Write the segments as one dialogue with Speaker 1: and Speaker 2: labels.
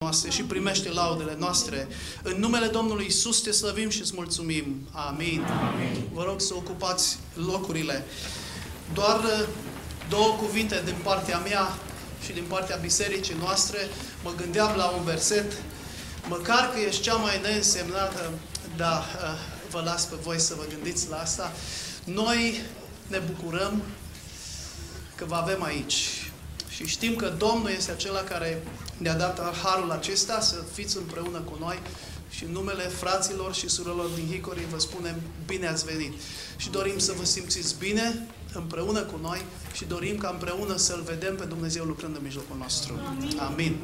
Speaker 1: noastre și primește laudele noastre. În numele Domnului Iisus te slăvim și îți mulțumim. Amin. Amin. Vă rog să ocupați locurile. Doar două cuvinte din partea mea și din partea bisericii noastre. Mă gândeam la un verset, măcar că ești cea mai neînsemnată, dar vă las pe voi să vă gândiți la asta. Noi ne bucurăm că vă avem aici. Și știm că Domnul este acela care ne-a dat harul acesta să fiți împreună cu noi și în numele fraților și surorilor din Hickory vă spunem bine ați venit. Și dorim să vă simțiți bine împreună cu noi și dorim ca împreună să-L vedem pe Dumnezeu lucrând în mijlocul nostru. Amin. Amin.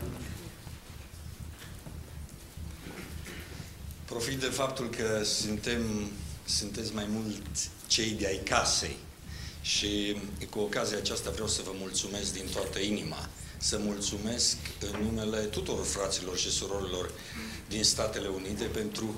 Speaker 2: Profit de faptul că sunteți mai mulți cei de ai casei și cu ocazia aceasta vreau să vă mulțumesc din toată inima. Să mulțumesc în numele tuturor fraților și surorilor din Statele Unite pentru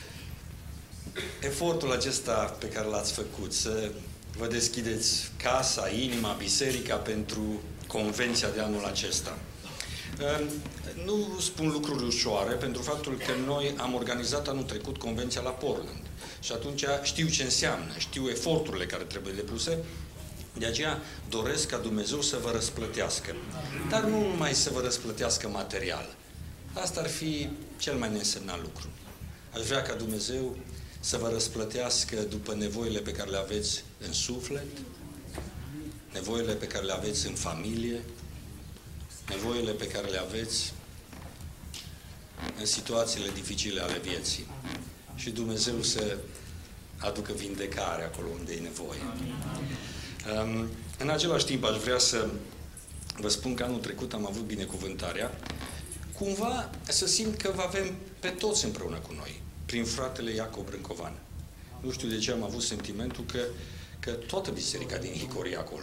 Speaker 2: efortul acesta pe care l-ați făcut. Să vă deschideți casa, inima, biserica pentru convenția de anul acesta. Nu spun lucruri ușoare pentru faptul că noi am organizat anul trecut convenția la Portland. Și atunci știu ce înseamnă, știu eforturile care trebuie depuse. De aceea doresc ca Dumnezeu să vă răsplătească. Dar nu numai să vă răsplătească material. Asta ar fi cel mai neînsemnat lucru. Aș vrea ca Dumnezeu să vă răsplătească după nevoile pe care le aveți în suflet, nevoile pe care le aveți în familie, nevoile pe care le aveți în situațiile dificile ale vieții. Și Dumnezeu să aducă vindecare acolo unde e nevoie. În același timp aș vrea să vă spun că anul trecut am avut binecuvântarea cumva să simt că vă avem pe toți împreună cu noi, prin fratele Iacob Brâncovan. Nu știu de ce am avut sentimentul că toată biserica din Hickory e acolo.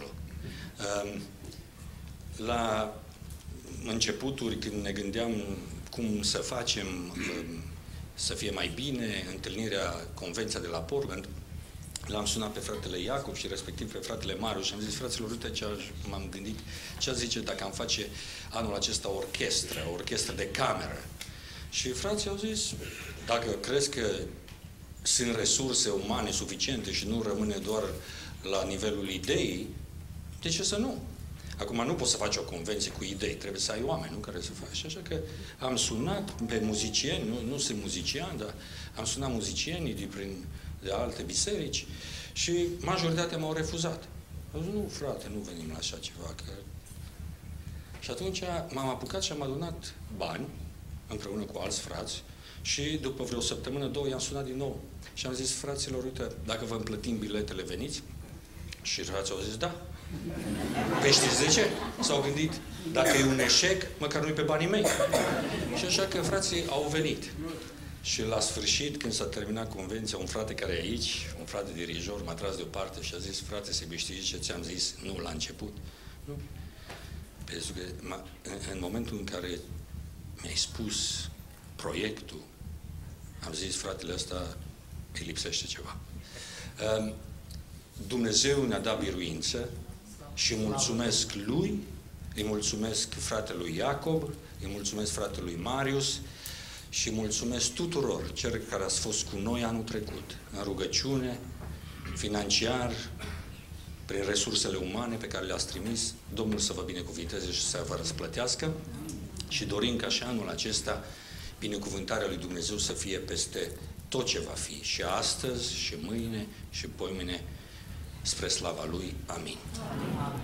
Speaker 2: La începuturi, când ne gândeam cum să facem să fie mai bine, întâlnirea, convenția de la Portland, l-am sunat pe fratele Iacob și respectiv pe fratele Marius și am zis, fraților, uite ce m-am gândit, ce ați zice dacă am face anul acesta o orchestră de cameră. Și frații au zis, dacă crezi că sunt resurse umane suficiente și nu rămâne doar la nivelul ideii, de ce să nu? Acum nu poți să faci o convenție cu idei, trebuie să ai oameni, nu, care să faci. Așa că am sunat pe muzicieni, nu sunt muzician, dar am sunat muzicienii de alte biserici și majoritatea m-au refuzat. Am zis, nu, frate, nu venim la așa ceva. Și atunci m-am apucat și am adunat bani împreună cu alți frați și după vreo săptămână, două, i-am sunat din nou. Și am zis, fraților, uite, dacă vă împlătim biletele, veniți? Și frații au zis, da. Păi știți de ce? S-au gândit, dacă e un eșec, măcar nu-i pe banii mei. Și așa că frații au venit. Și la sfârșit, când s-a terminat convenția, un frate care e aici, un frate dirijor, m-a tras deoparte și a zis, frate, să știi ce ți-am zis? Nu, la început. Nu. Pentru că în momentul în care mi-ai spus proiectul, am zis, fratele ăsta îi lipsește ceva. Dumnezeu ne-a dat biruință și mulțumesc lui, îi mulțumesc fratelui Iacob, îi mulțumesc fratelui Marius și mulțumesc tuturor celor care ați fost cu noi anul trecut, în rugăciune, financiar, prin resursele umane pe care le-ați trimis. Domnul să vă binecuvinteze și să vă răsplătească și dorim ca și anul acesta binecuvântarea lui Dumnezeu să fie peste tot ce va fi, și astăzi, și mâine, și poimâine, spre slava Lui. Amin. Amin.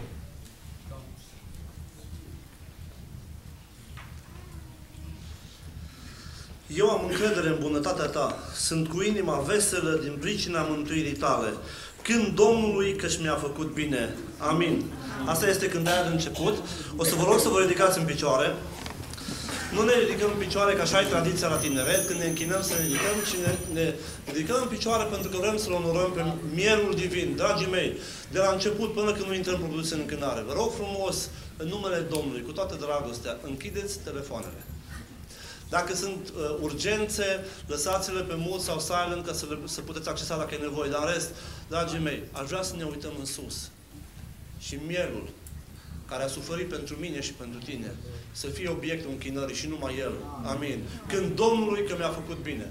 Speaker 3: Eu am încredere în bunătatea Ta. Sunt cu inima veselă din pricina mântuirii Tale. Când Domnului că-și mi-a făcut bine. Amin. Asta este cântarea de început. O să vă rog să vă ridicați în picioare. Nu ne ridicăm în picioare, că așa e tradiția la tineret. Când ne închinăm să ne ridicăm, și ne ridicăm în picioare pentru că vrem să-L onorăm pe Mielul Divin. Dragii mei, de la început până când nu intrăm produs în închinare, vă rog frumos, în numele Domnului, cu toată dragostea, închideți telefoanele. Dacă sunt urgențe, lăsați-le pe mute sau silent ca să puteți accesa dacă e nevoie. Dar în rest, dragii mei, aș vrea să ne uităm în sus. Și Mielul, care a suferit pentru mine și pentru tine, să fie obiectul închinării și numai El. Amin. Când Domnului că mi-a făcut bine.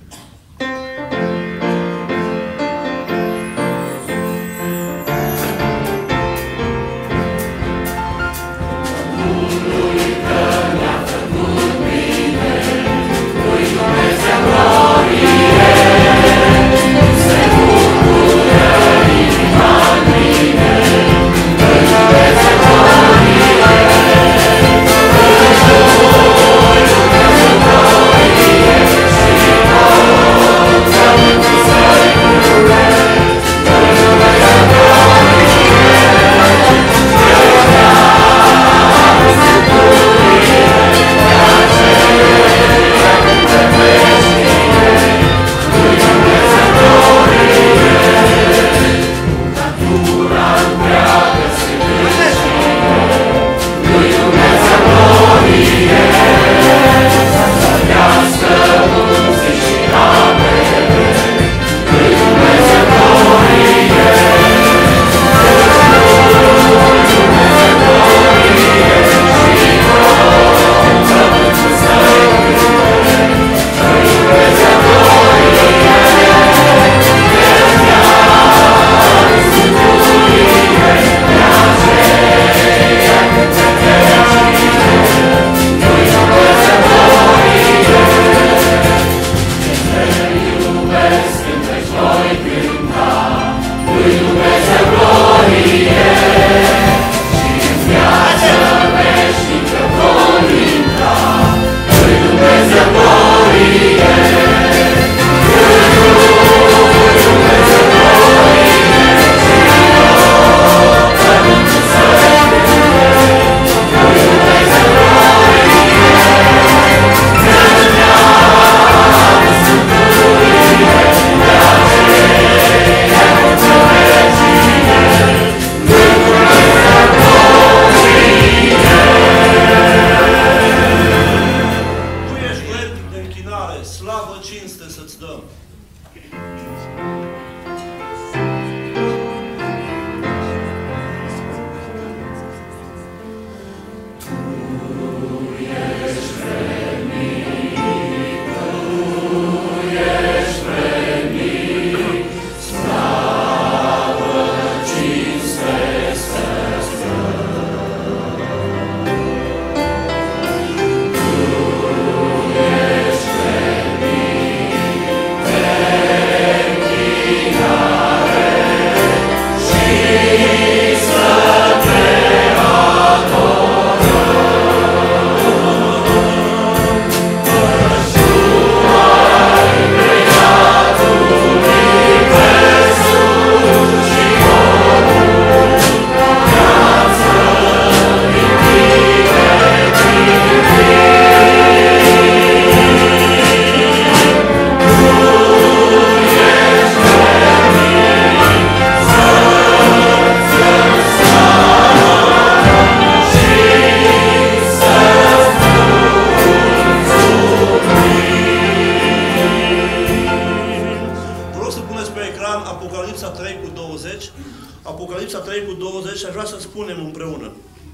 Speaker 3: Apocalipsa 3:20 și aș vrea să spunem împreună.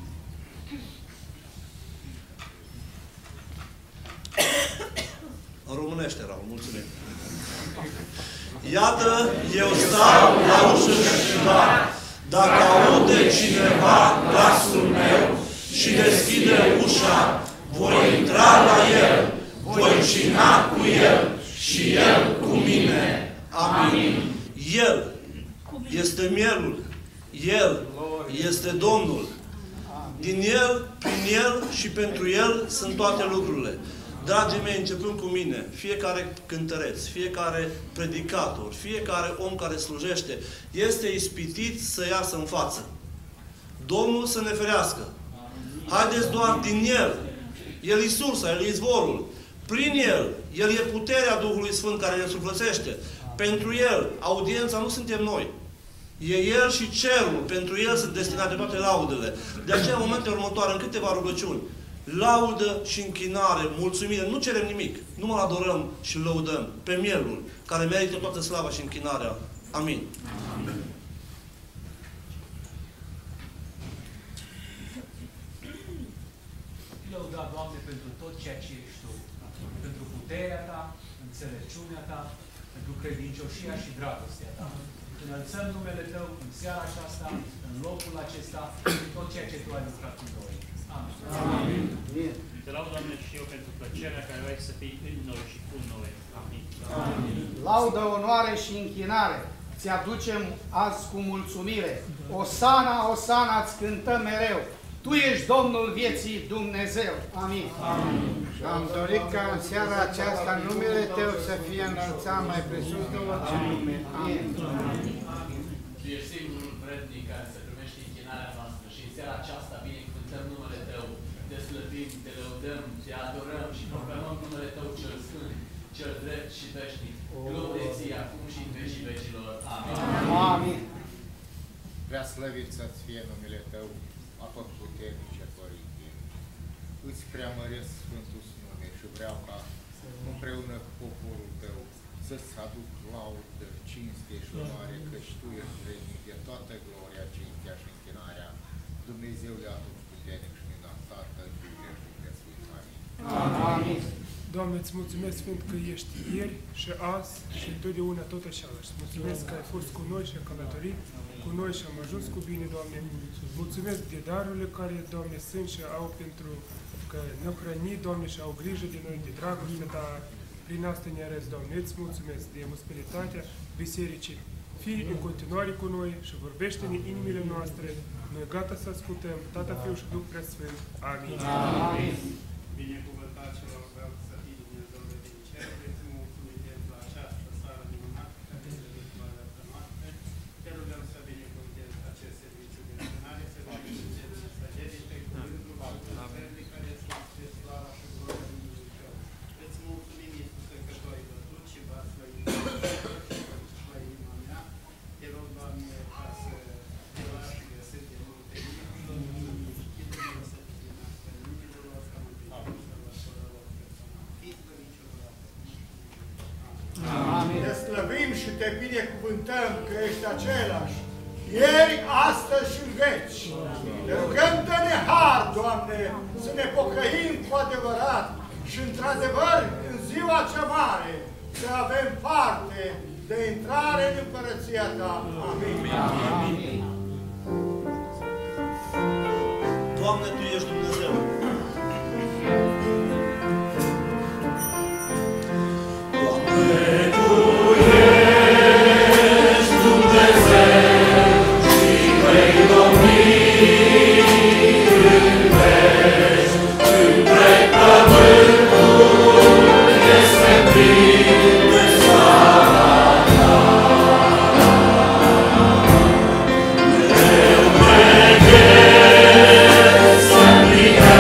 Speaker 3: În românește erau, mulțumim. Iată, eu stau la ușă și bat. Dacă aude cineva glasul meu și deschide ușa, voi intra la el, voi cina cu el și el cu mine. Amin. El este mielul. El este Domnul. Din El, prin El și pentru El sunt toate lucrurile. Dragii mei, începând cu mine, fiecare cântăreț, fiecare predicator, fiecare om care slujește, este ispitit să iasă în față. Domnul să ne ferească. Haideți doar din El. El e sursa, El e izvorul. Prin El, El e puterea Duhului Sfânt care ne suflățește. Pentru El, audiența nu suntem noi. E El și cerul. Pentru El sunt destinate toate laudele. De aceea, în momentele următoare, în câteva rugăciuni, laudă și închinare, mulțumire. Nu cerem nimic. Numai adorăm și lăudăm pe Mielul, care merită toată slava și închinarea. Amin. Amin.
Speaker 4: ceea ce ești Tu, pentru puterea Ta, înțelepciunea Ta, pentru credincioșia și dragostea Ta. Înălțăm numele Tău în seara aceasta, în locul acesta, în tot ceea ce Tu ai lucrat cu noi. Amin.
Speaker 5: Amin. Te laud, Doamne, și eu pentru plăcerea care ai să fii în noi și cu noi. Amin.
Speaker 6: Amin. Laudă, onoare și închinare ți aducem azi cu mulțumire. Osana, Osana, îți cântăm mereu. Tu ești Domnul vieții Dumnezeu. Amin.
Speaker 7: Amin. Și am dorit ca în seara aceasta numele Tău să fie înălțat mai presus de orice nume. Amin.
Speaker 8: Tu ești singurul vrednic care să primești închinarea noastră și în seara aceasta binecuvântăm numele Tău, te slăbim, te lăudăm, te adorăm și proclamăm numele Tău cel sfânt, cel drept și veșnic. Glorie ție acum și în vecii vecilor. Amin.
Speaker 6: Amin.
Speaker 7: Prea slăvit să-ți fie numele Tău, atotputernice, Părinte. Îți preamăresc Sfântul nume și vreau ca împreună cu poporul Tău să-ți aduc laudă, cinste și onoare, căci Tu ești vrednic de toată gloria, cinstea și închinarea. Dumnezeule atotputernic și minunat, Tatăl, Fiul și Preasfânt. Amin.
Speaker 6: Amin.
Speaker 9: Doamne, îți mulțumesc, Sfânt, că ești ieri și azi și întotdeauna tot așa. Și mulțumesc că ai fost cu noi și ai călătorit cu noi și am ajuns cu bine, Doamne. Mulțumesc de darurile care, Doamne, sunt și au pentru că ne-au hrănit, Doamne, și au grijă de noi, de dragoste, dar prin asta ne arăți, Doamne. Îți mulțumesc de ospitalitatea bisericii. Fii în continuare cu noi și vorbește în inimile noastre. Noi gata să ascultăm Tata, Fiul și Duh Preasfânt. Amin.
Speaker 6: Amin.
Speaker 10: Binecuvântat și rugăm să fii Dumnezeule din cer. Îți mulțumim pentru această seară minunată care este victoria noastră. Te rugăm să binecuvântezi acest serviciu de închinare, să binecuvântezi mesăgerii pe cuvântul și pe care este de slava și gloria lui Dumnezeu. Îți mulțumim, Iisuse, că Tu ai văzut și va slăvi la inima mea. Te rog, Doamne, ca să te lași găsit de multe inimi și Dumnezeu să te primească în numele lor, ca
Speaker 6: Amin.
Speaker 11: Te slăvim și te binecuvântăm că ești același, ieri, astăzi și în veci. Te rugăm, dă-ne har, Doamne, să ne pocăim cu adevărat și, într-adevăr, în ziua cea mare, să avem parte de intrare în Împărăția Ta. Amin.
Speaker 6: Amin.
Speaker 3: Doamne, Tu ești Dumnezeu.
Speaker 12: Să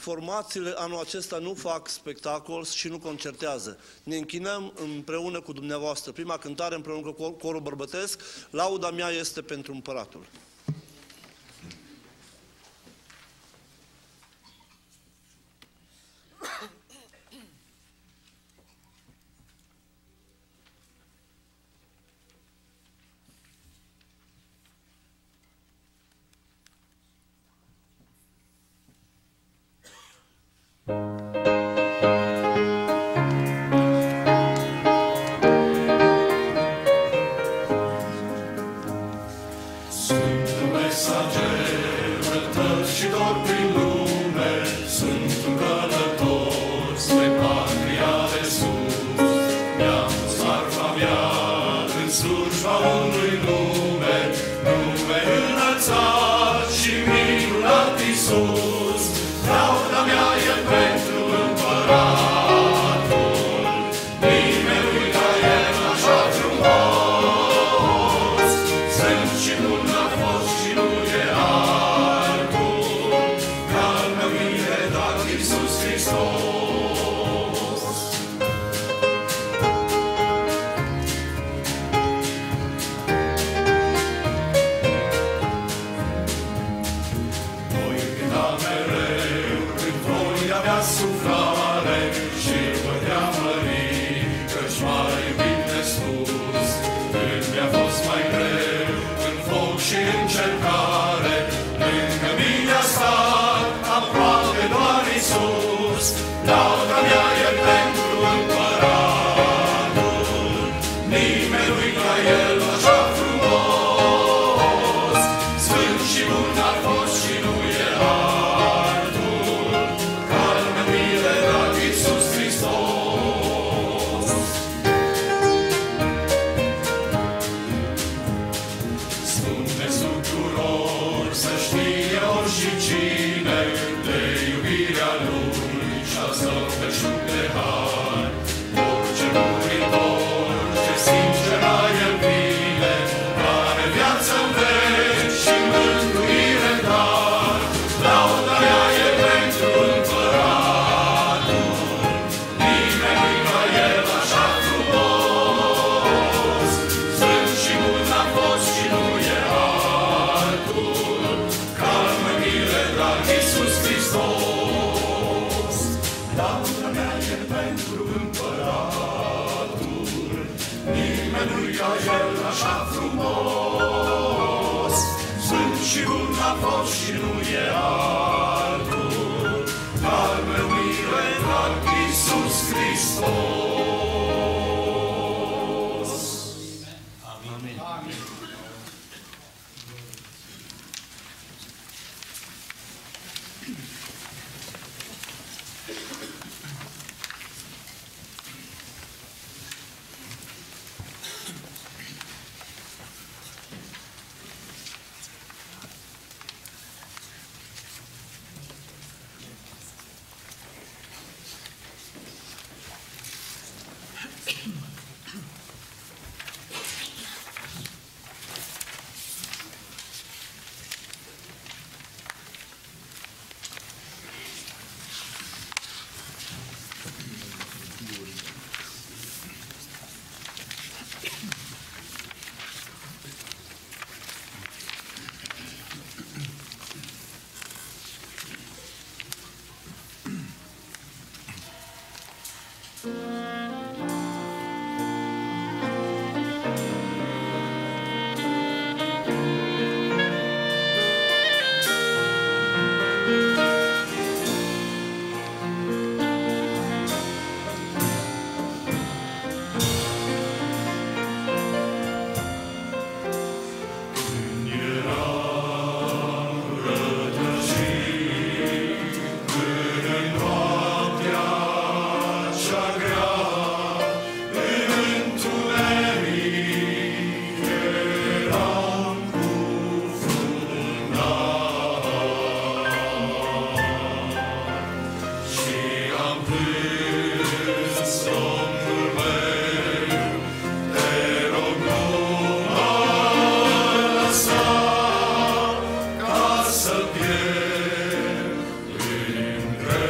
Speaker 3: formațiile anul acesta nu fac spectacol și nu concertează. Ne închinăm împreună cu dumneavoastră. Prima cântare împreună cu corul bărbătesc, Lauda mea este pentru Împăratul.
Speaker 12: să pierd în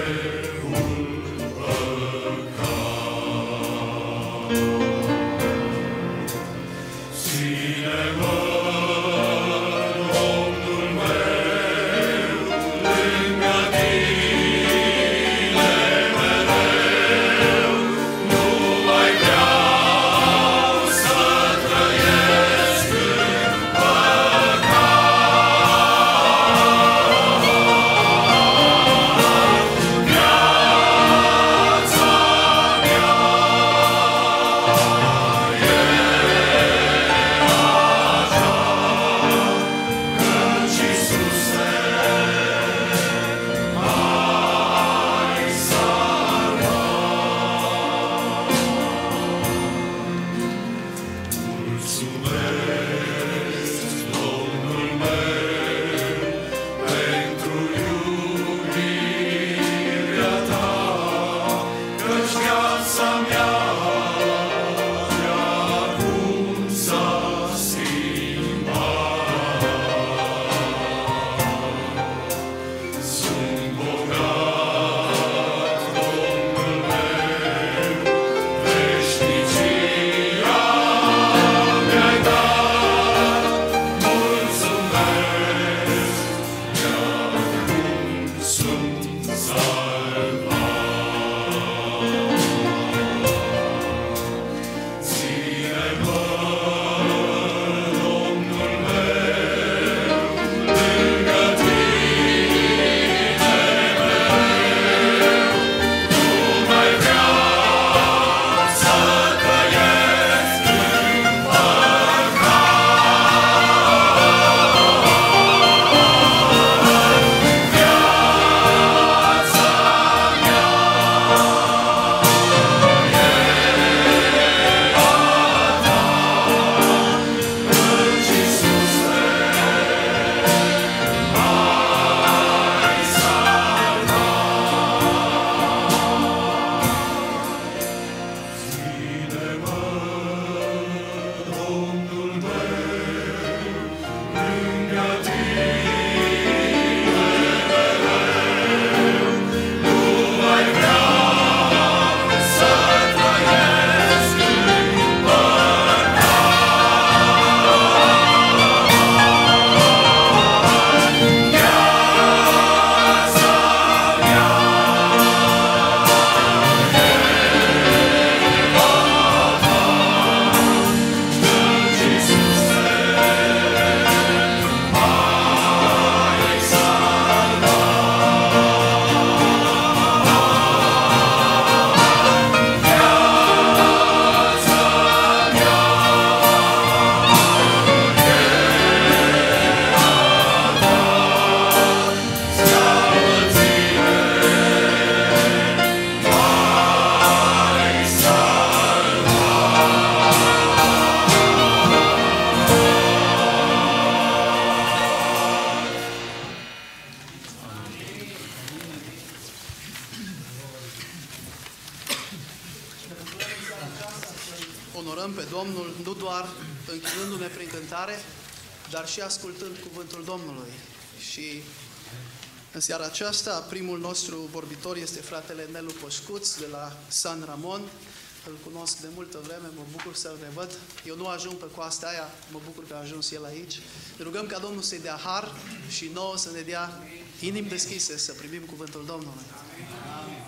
Speaker 1: onorăm pe Domnul nu doar închinându-ne prin cântare, dar și ascultând cuvântul Domnului. Și în seara aceasta, primul nostru vorbitor este fratele Nelu Poșcuț de la San Ramon. Îl cunosc de multă vreme, mă bucur să-l revăd. Eu nu ajung pe coasta aia, mă bucur că a ajuns el aici. Ne rugăm ca Domnul să-i dea har și nouă să ne dea inimi deschise să primim cuvântul Domnului. Amin.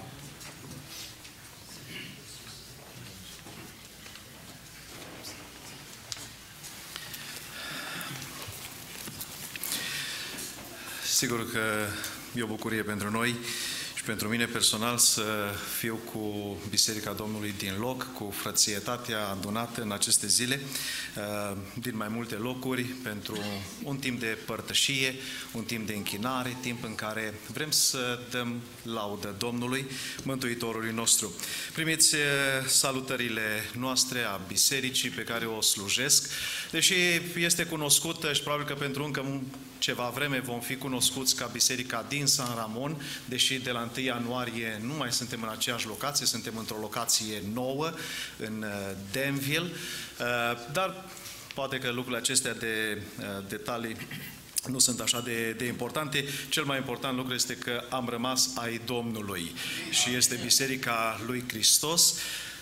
Speaker 12: Sigur că e o bucurie pentru noi și pentru mine personal să fiu cu Biserica Domnului din loc, cu frățietatea adunată în aceste zile, din mai multe locuri, pentru un timp de părtășie, un timp de închinare, timp în care vrem să dăm laudă Domnului, Mântuitorului nostru. Primiți salutările noastre a bisericii pe care o slujesc, deși este cunoscută și probabil că pentru încă ceva vreme vom fi cunoscuți ca biserica din San Ramon, deși de la 1 ianuarie nu mai suntem în aceeași locație, suntem într-o locație nouă, în Danville, dar poate că lucrurile acestea de detalii nu sunt așa de importante. Cel mai important lucru este că am rămas ai Domnului și este Biserica lui Hristos.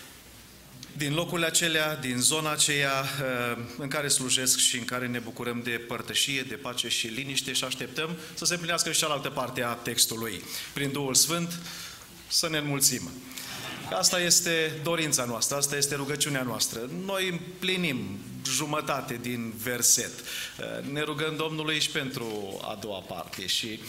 Speaker 12: Din locurile acelea, din zona aceea în care slujesc și în care ne bucurăm de părtășie, de pace și liniște și așteptăm să se împlinească și cealaltă parte a textului. Prin Duhul Sfânt să ne înmulțim. Asta este dorința noastră, asta este rugăciunea noastră. Noi împlinim jumătate din verset. Ne rugăm Domnului și pentru a doua parte și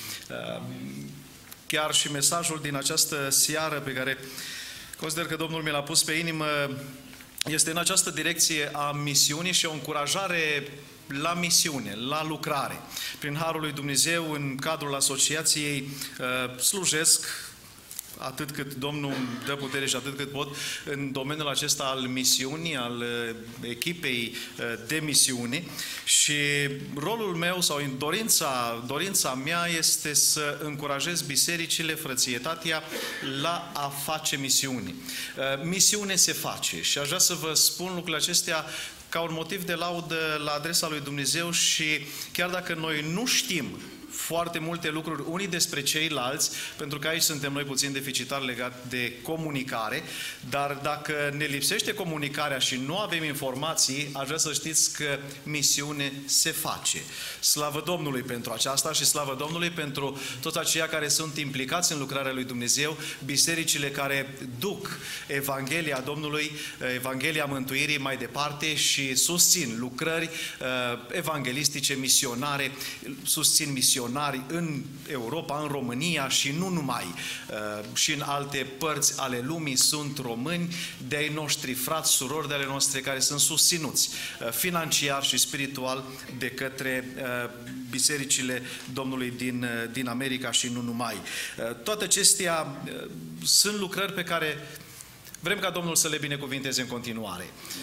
Speaker 12: chiar și mesajul din această seară pe care consider că Domnul mi l-a pus pe inimă este în această direcție a misiunii și o încurajare la misiune, la lucrare. Prin Harul lui Dumnezeu, în cadrul asociației, slujesc atât cât Domnul îmi dă putere și atât cât pot în domeniul acesta al misiunii, al echipei de misiune și rolul meu sau dorința mea este să încurajez bisericile, frățietatea la a face misiune. Misiune se face și aș vrea să vă spun lucrurile acestea ca un motiv de laudă la adresa lui Dumnezeu și chiar dacă noi nu știm foarte multe lucruri unii despre ceilalți, pentru că aici suntem noi puțin deficitari legat de comunicare, dar dacă ne lipsește comunicarea și nu avem informații, aș vrea să știți că misiune se face. Slavă Domnului pentru aceasta și slavă Domnului pentru toți aceia care sunt implicați în lucrarea lui Dumnezeu, bisericile care duc Evanghelia Domnului, Evanghelia Mântuirii mai departe și susțin lucrări evanghelistice, misionare, susțin misionari în Europa, în România și nu numai, și în alte părți ale lumii sunt români de-ai noștri frați, surori de ale noastre care sunt susținuți financiar și spiritual de către bisericile Domnului din America și nu numai. Toate acestea sunt lucrări pe care vrem ca Domnul să le binecuvinteze în continuare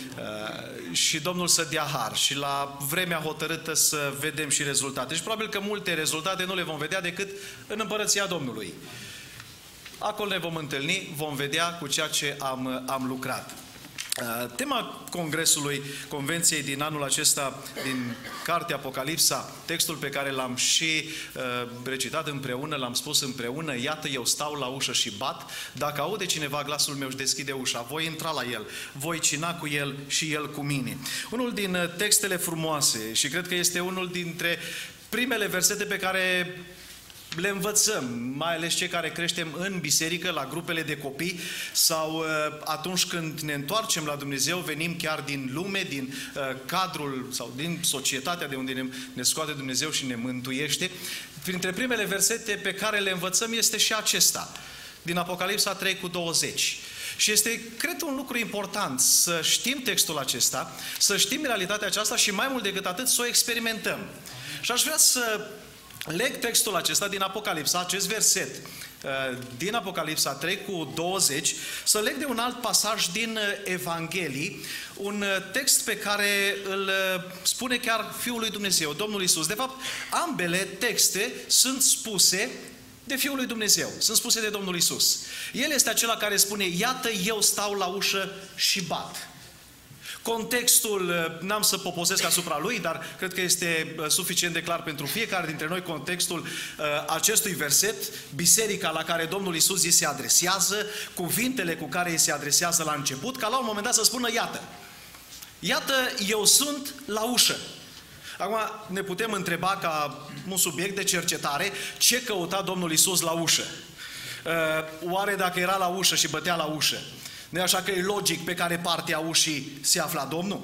Speaker 12: și Domnul să dea har și la vremea hotărâtă să vedem și rezultate. Și probabil că multe rezultate nu le vom vedea decât în Împărăția Domnului. Acolo ne vom întâlni, vom vedea cu ceea ce am lucrat. Tema congresului, convenției din anul acesta, din cartea Apocalipsa, textul pe care l-am și recitat împreună, l-am spus împreună, iată eu stau la ușă și bat, dacă aude cineva glasul meu și deschide ușa, voi intra la el, voi cina cu el și el cu mine. Unul din textele frumoase și cred că este unul dintre primele versete pe care le învățăm, mai ales cei care creștem în biserică, la grupele de copii sau atunci când ne întoarcem la Dumnezeu, venim chiar din lume, din cadrul sau din societatea de unde ne scoate Dumnezeu și ne mântuiește. Printre primele versete pe care le învățăm este și acesta, din Apocalipsa 3:20. Și este, cred, un lucru important să știm textul acesta, să știm realitatea aceasta și mai mult decât atât să o experimentăm. Și aș vrea să leg textul acesta din Apocalipsa, acest verset din Apocalipsa 3:20, să leg de un alt pasaj din Evanghelii, un text pe care îl spune chiar Fiul lui Dumnezeu, Domnul Iisus. De fapt, ambele texte sunt spuse de Fiul lui Dumnezeu, sunt spuse de Domnul Iisus. El este acela care spune, iată eu stau la ușă și bat. Contextul, n-am să poposesc asupra lui, dar cred că este suficient de clar pentru fiecare dintre noi contextul acestui verset, biserica la care Domnul Iisus îi se adresează, cuvintele cu care îi se adresează la început, ca la un moment dat să spună, iată, eu sunt la ușă. Acum ne putem întreba ca un subiect de cercetare, ce căuta Domnul Iisus la ușă? Oare dacă era la ușă și bătea la ușă, nu e așa că e logic pe care parte a ușii se afla Domnul?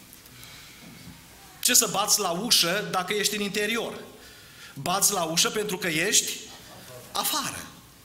Speaker 12: Ce să bați la ușă dacă ești în interior? Bați la ușă pentru că ești afară.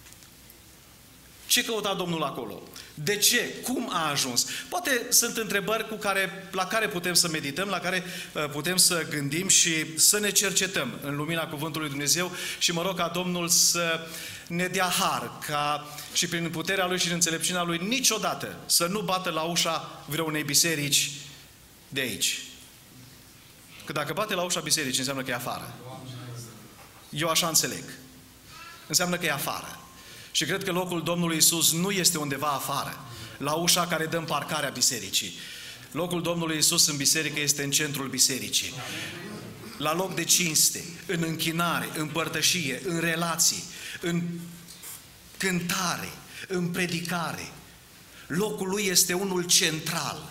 Speaker 12: Ce căuta Domnul acolo? De ce? Cum a ajuns? Poate sunt întrebări la care putem să medităm, la care putem să gândim și să ne cercetăm în lumina Cuvântului Dumnezeu și mă rog ca Domnul să ne dea har, ca și prin puterea Lui și în înțelepciunea Lui niciodată să nu bată la ușa vreunei biserici de aici. Că dacă bate la ușa bisericii înseamnă că e afară. Eu așa înțeleg. Înseamnă că e afară. Și cred că locul Domnului Iisus nu este undeva afară, la ușa care dă în parcarea bisericii. Locul Domnului Iisus în biserică este în centrul bisericii. La loc de cinste, în închinare, în părtășie, în relații, în cântare, în predicare. Locul Lui este unul central.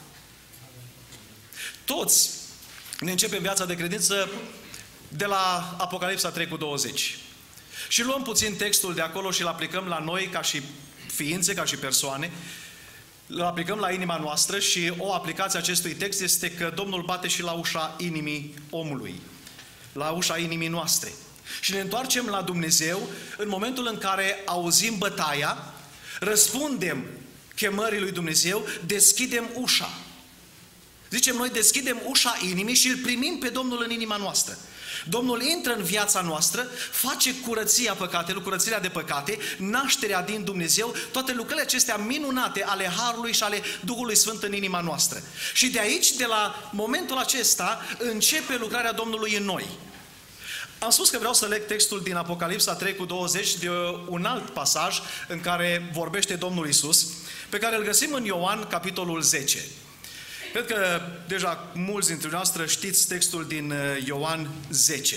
Speaker 12: Toți ne începem viața de credință de la Apocalipsa 3:20. Și luăm puțin textul de acolo și îl aplicăm la noi ca și ființe, ca și persoane, îl aplicăm la inima noastră și o aplicație a acestui text este că Domnul bate și la ușa inimii omului, la ușa inimii noastre. Și ne întoarcem la Dumnezeu în momentul în care auzim bătaia, răspundem chemării lui Dumnezeu, deschidem ușa. Zicem noi, deschidem ușa inimii și îl primim pe Domnul în inima noastră. Domnul intră în viața noastră, face curăția păcatelor, curățirea de păcate, nașterea din Dumnezeu, toate lucrurile acestea minunate ale Harului și ale Duhului Sfânt în inima noastră. Și de aici, de la momentul acesta, începe lucrarea Domnului în noi. Am spus că vreau să leg textul din Apocalipsa 3:20 de un alt pasaj în care vorbește Domnul Iisus, pe care îl găsim în Ioan, capitolul 10. Cred că deja mulți dintre noastre știți textul din Ioan 10.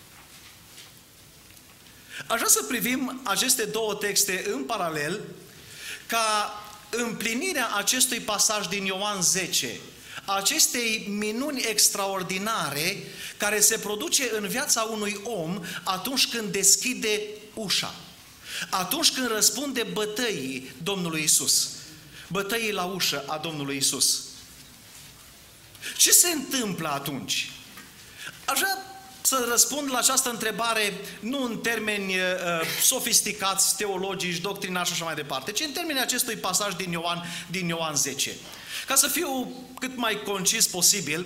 Speaker 12: Aș vrea să privim aceste două texte în paralel ca împlinirea acestui pasaj din Ioan 10, acestei minuni extraordinare care se produce în viața unui om atunci când deschide ușa, atunci când răspunde bătăii Domnului Iisus, bătăii la ușă a Domnului Iisus. Ce se întâmplă atunci? Aș vrea să răspund la această întrebare nu în termeni sofisticați, teologici, doctrinari și așa mai departe, ci în termenii acestui pasaj din Ioan 10. Ca să fiu cât mai concis posibil,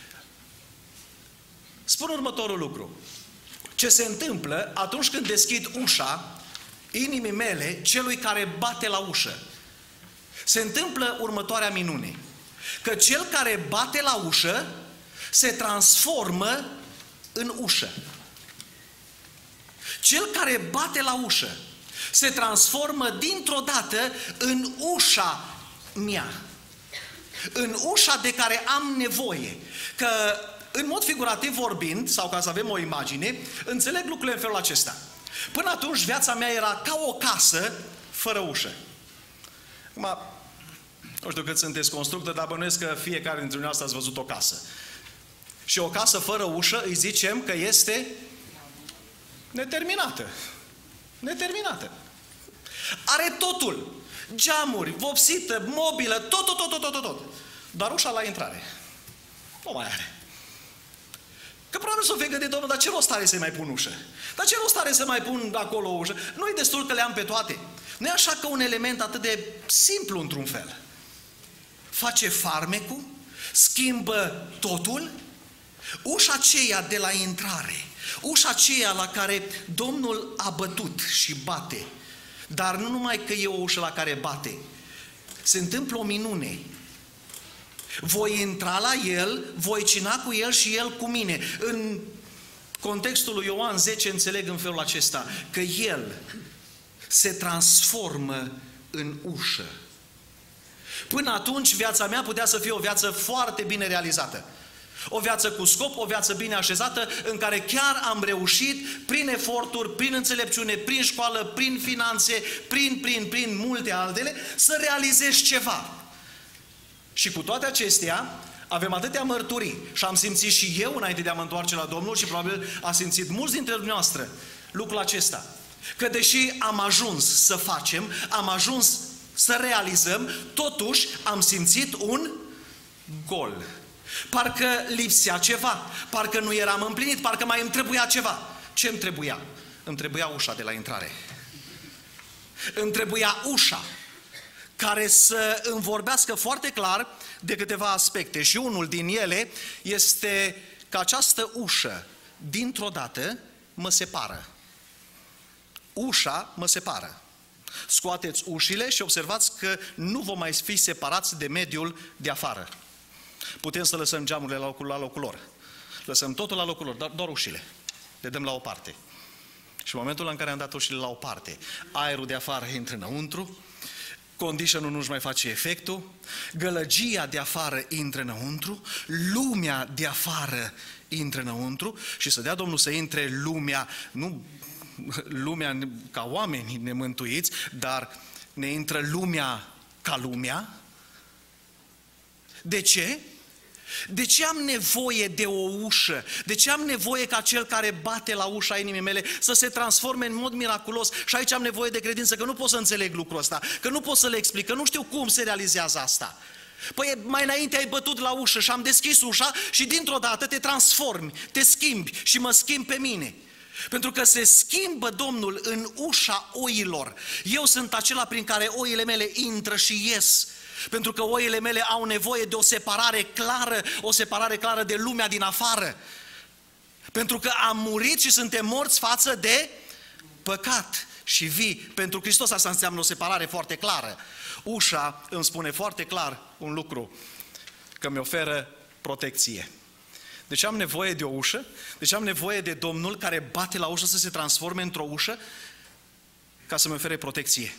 Speaker 12: spun următorul lucru. Ce se întâmplă atunci când deschid ușa inimii mele celui care bate la ușă? Se întâmplă următoarea minune. Că cel care bate la ușă se transformă în ușă. Cel care bate la ușă se transformă dintr-o dată în ușa mea. În ușa de care am nevoie. Că, în mod figurativ vorbind, sau ca să avem o imagine, înțeleg lucrurile în felul acesta. Până atunci viața mea era ca o casă fără ușă. Acum, nu știu cât sunteți constructori, dar bănuiesc că fiecare dintre noi ați văzut o casă. Și o casă fără ușă îi zicem că este neterminată. Neterminată. Are totul. Geamuri, vopsită, mobilă, tot. Dar ușa la intrare nu mai are. Că probabil s-o fi gândit, Domnul, dar ce rost are să mai pun ușă? Dar ce rost are să mai pun acolo o ușă? Nu-i destul că le am pe toate. Nu e așa că un element atât de simplu într-un fel face farmecul, schimbă totul? Ușa aceea de la intrare, ușa aceea la care Domnul a bătut și bate, dar nu numai că e o ușă la care bate, se întâmplă o minune. Voi intra la El, voi cina cu El și El cu mine. În contextul lui Ioan 10 înțeleg în felul acesta, că El se transformă în ușă.
Speaker 13: Până atunci, viața mea putea să fie o viață foarte bine realizată. O viață cu scop, o viață bine așezată, în care chiar am reușit, prin eforturi, prin înțelepciune, prin școală, prin finanțe, prin multe altele, să realizez ceva. Și cu toate acestea, avem atâtea mărturii și am simțit și eu, înainte de a mă întoarce la Domnul, și probabil a simțit mulți dintre dumneavoastră lucrul acesta, că deși am ajuns să facem, am ajuns să realizăm, totuși am simțit un gol. Parcă lipsea ceva, parcă nu eram împlinit, parcă mai îmi trebuia ceva. Ce îmi trebuia? Îmi trebuia ușa de la intrare. Îmi trebuia ușa care să îmi vorbească foarte clar de câteva aspecte. Și unul din ele este că această ușă, dintr-o dată, mă separă. Ușa mă separă. Scoateți ușile și observați că nu vom mai fi separați de mediul de afară. Putem să lăsăm geamurile la locul lor. Lăsăm totul la locul lor, doar ușile. Le dăm la o parte. Și în momentul în care am dat ușile la o parte, aerul de afară intră înăuntru, conditionul nu-și mai face efectul, gălăgia de afară intră înăuntru, lumea de afară intră înăuntru și să dea Domnul să intre lumea, nu lumea ca oameni nemântuiți, dar ne intră lumea ca lumea. De ce? De ce am nevoie de o ușă? De ce am nevoie ca cel care bate la ușa inimii mele să se transforme în mod miraculos? Și aici am nevoie de credință, că nu pot să înțeleg lucrul ăsta, că nu pot să le explic, că nu știu cum se realizează asta. Păi mai înainte ai bătut la ușă și am deschis ușa și dintr-o dată te transformi, te schimbi și mă schimb pe mine. Pentru că se schimbă Domnul în ușa oilor. Eu sunt acela prin care oile mele intră și ies. Pentru că oile mele au nevoie de o separare clară de lumea din afară. Pentru că am murit și suntem morți față de păcat și vii pentru Hristos. Asta înseamnă o separare foarte clară. Ușa îmi spune foarte clar un lucru, că mi oferă protecție. Deci am nevoie de o ușă, deci am nevoie de Domnul care bate la ușă să se transforme într-o ușă ca să-mi ofere protecție.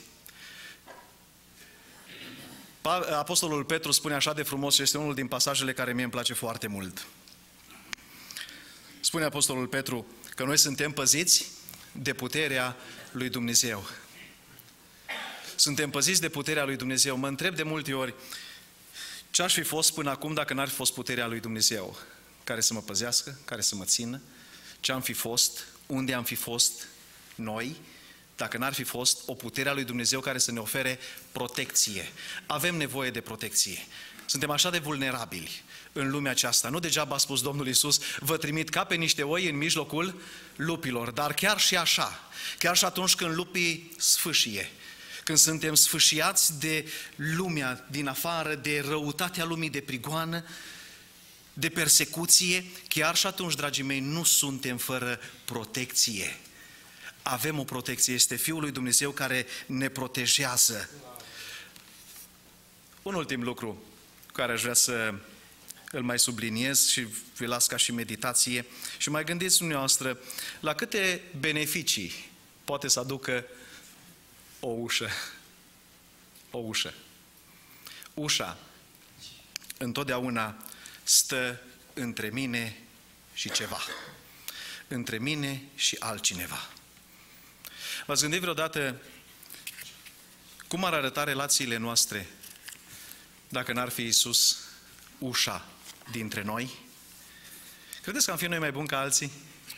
Speaker 13: Apostolul Petru spune așa de frumos și este unul din pasajele care mie îmi place foarte mult. Spune Apostolul Petru că noi suntem păziți de puterea lui Dumnezeu. Suntem păziți de puterea lui Dumnezeu. Mă întreb de multe ori ce aș fi fost până acum dacă n-ar fi fost puterea lui Dumnezeu care să mă păzească, care să mă țină, ce am fi fost, unde am fi fost noi, dacă n-ar fi fost o putere a lui Dumnezeu care să ne ofere protecție. Avem nevoie de protecție. Suntem așa de vulnerabili în lumea aceasta. Nu degeaba a spus Domnul Iisus, vă trimit ca pe niște oi în mijlocul lupilor. Dar chiar și așa, chiar și atunci când lupii sfâșie, când suntem sfâșiați de lumea din afară, de răutatea lumii, de prigoană, de persecuție, chiar și atunci, dragii mei, nu suntem fără protecție. Avem o protecție, este Fiul lui Dumnezeu care ne protejează. Un ultim lucru care aș vrea să îl mai subliniez și vi las ca și meditație și mai gândiți dumneavoastră la câte beneficii poate să aducă o ușă. O ușă. Ușa întotdeauna stă între mine și ceva. Între mine și altcineva. V-ați gândit vreodată cum ar arăta relațiile noastre dacă n-ar fi Iisus ușa dintre noi? Credeți că am fi noi mai buni ca alții?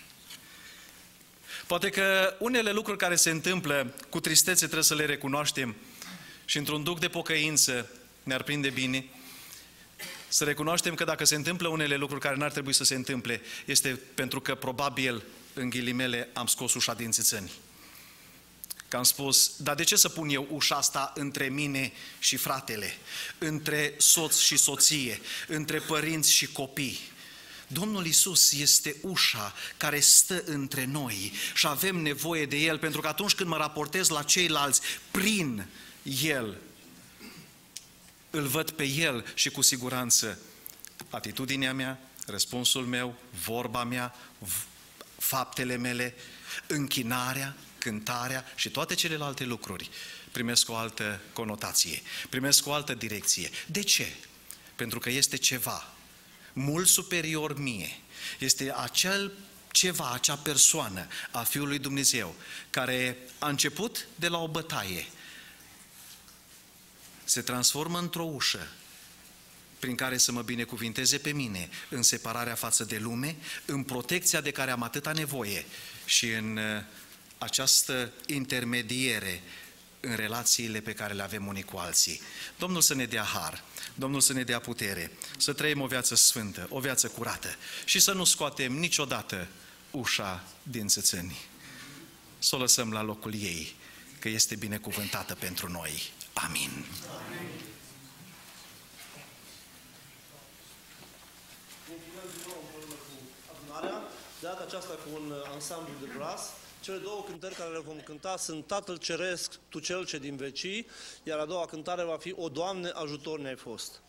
Speaker 13: Poate că unele lucruri care se întâmplă cu tristețe trebuie să le recunoaștem și într-un duc de pocăință ne-ar prinde bine să recunoaștem că dacă se întâmplă unele lucruri care n-ar trebui să se întâmple, este pentru că probabil, în ghilimele, am scos ușa din țițăni. Că am spus, dar de ce să pun eu ușa asta între mine și fratele, între soț și soție, între părinți și copii? Domnul Iisus este ușa care stă între noi și avem nevoie de El, pentru că atunci când mă raportez la ceilalți prin El, îl văd pe El și cu siguranță atitudinea mea, răspunsul meu, vorba mea, faptele mele, închinarea, cântarea și toate celelalte lucruri primesc o altă conotație, primesc o altă direcție. De ce? Pentru că este ceva mult superior mie. Este acel ceva, acea persoană a Fiului Dumnezeu, care a început de la o bătaie, se transformă într-o ușă prin care să mă binecuvinteze pe mine în separarea față de lume, în protecția de care am atâta nevoie și în această intermediere în relațiile pe care le avem unii cu alții. Domnul să ne dea har, Domnul să ne dea putere, să trăim o viață sfântă, o viață curată și să nu scoatem niciodată ușa din țâțâni. Să o lăsăm la locul ei, că este binecuvântată pentru noi. Amin.
Speaker 3: De data aceasta cu un ansamblu de bras. Cele două cântări care le vom cânta sunt Tatăl Ceresc, Tu Cel ce din vecii, iar a doua cântare va fi O, Doamne, ajutor ne-ai fost.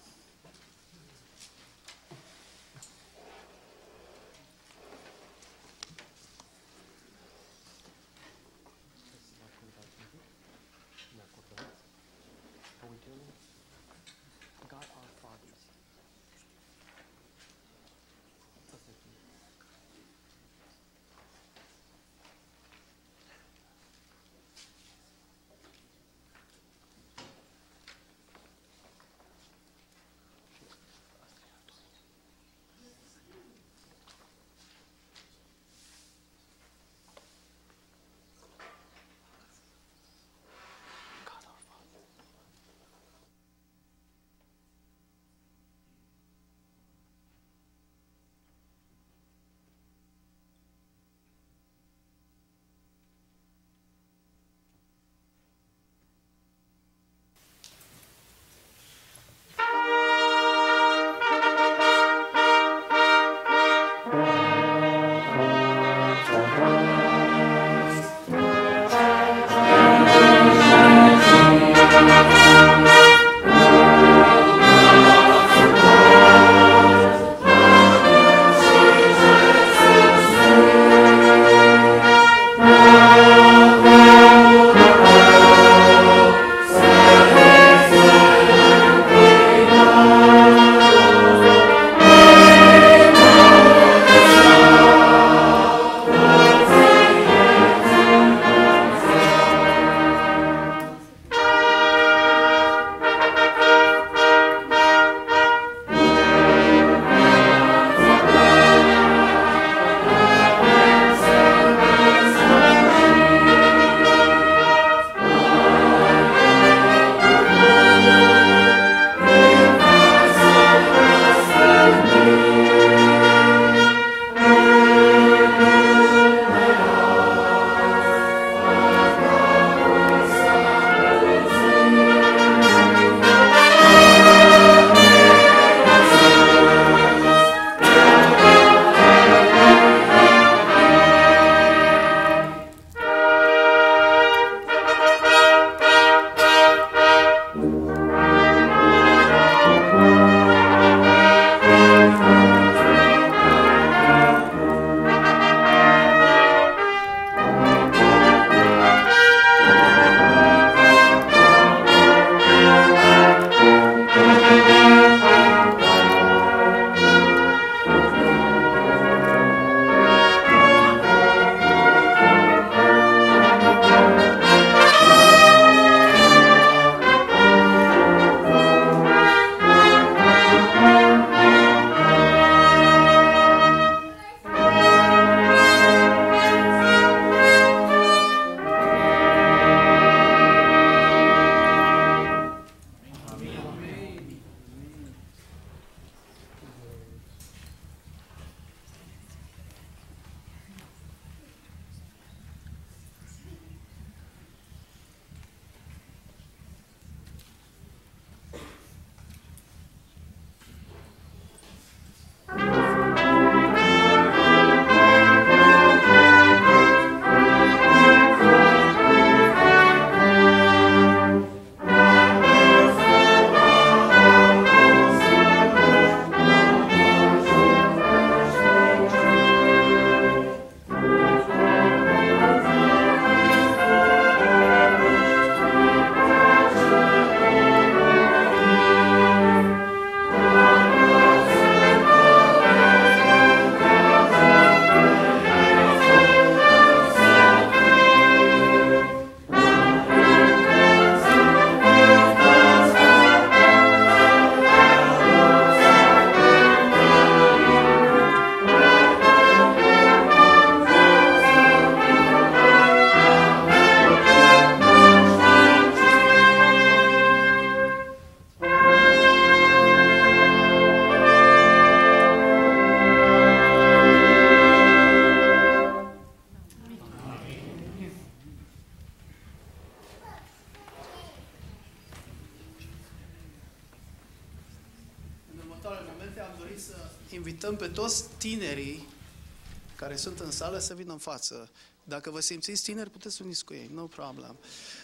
Speaker 1: am dorit să invităm pe toți tinerii care sunt în sală să vină în față. Dacă vă simțiți tineri, puteți să veniți cu ei, no problem.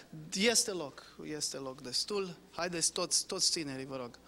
Speaker 1: Este loc destul. Haideți toți tinerii, vă rog.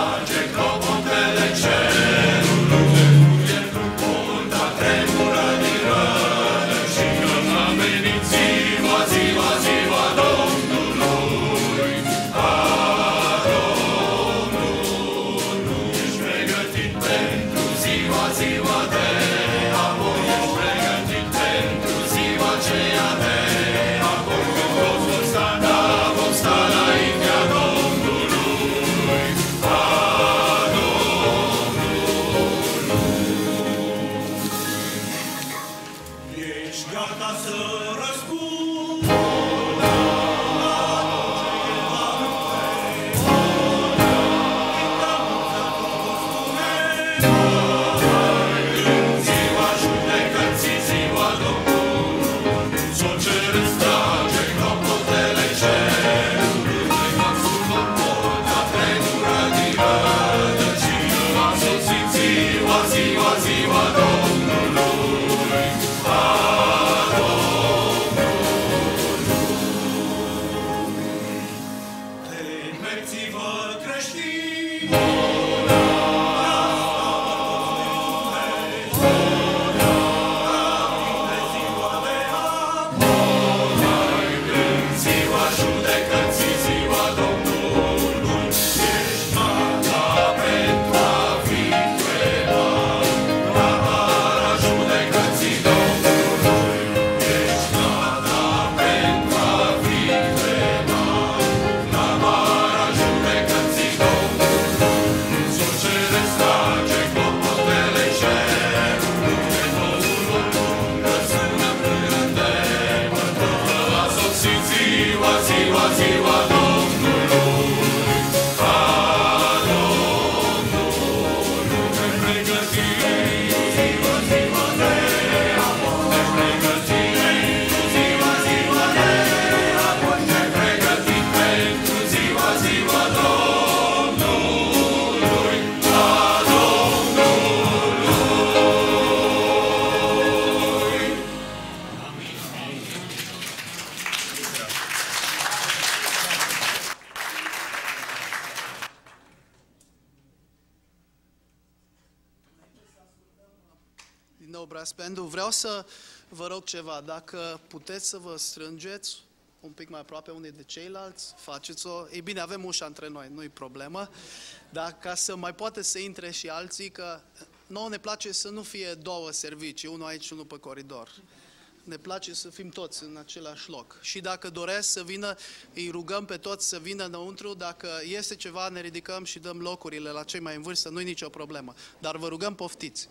Speaker 1: Braspendu, vreau să vă rog ceva, dacă puteți să vă strângeți un pic mai aproape unii de ceilalți, faceți-o, ei bine, avem ușa între noi, nu-i problemă, dar ca să mai poate să intre și alții, că nouă ne place să nu fie două servicii, unul aici și unul pe coridor. Ne place să fim toți în același loc. Și dacă doresc să vină, îi rugăm pe toți să vină înăuntru. Dacă este ceva, ne ridicăm și dăm locurile la cei mai în vârstă, nu-i nicio problemă. Dar vă rugăm, poftiți.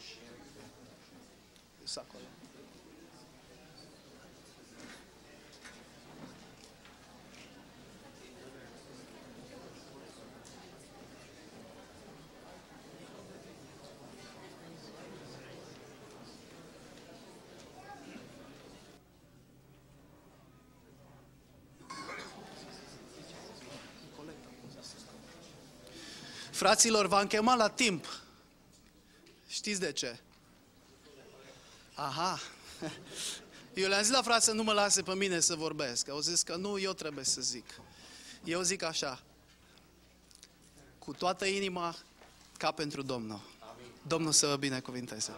Speaker 1: Acolo. Fraților, v-am chemat la timp. Știți de ce? Aha. Eu le-am zis la frați să nu mă lase pe mine să vorbesc. Au zis că nu, eu trebuie să zic. Eu zic așa. Cu toată inima, ca pentru Domnul. Domnul să vă binecuvinteze.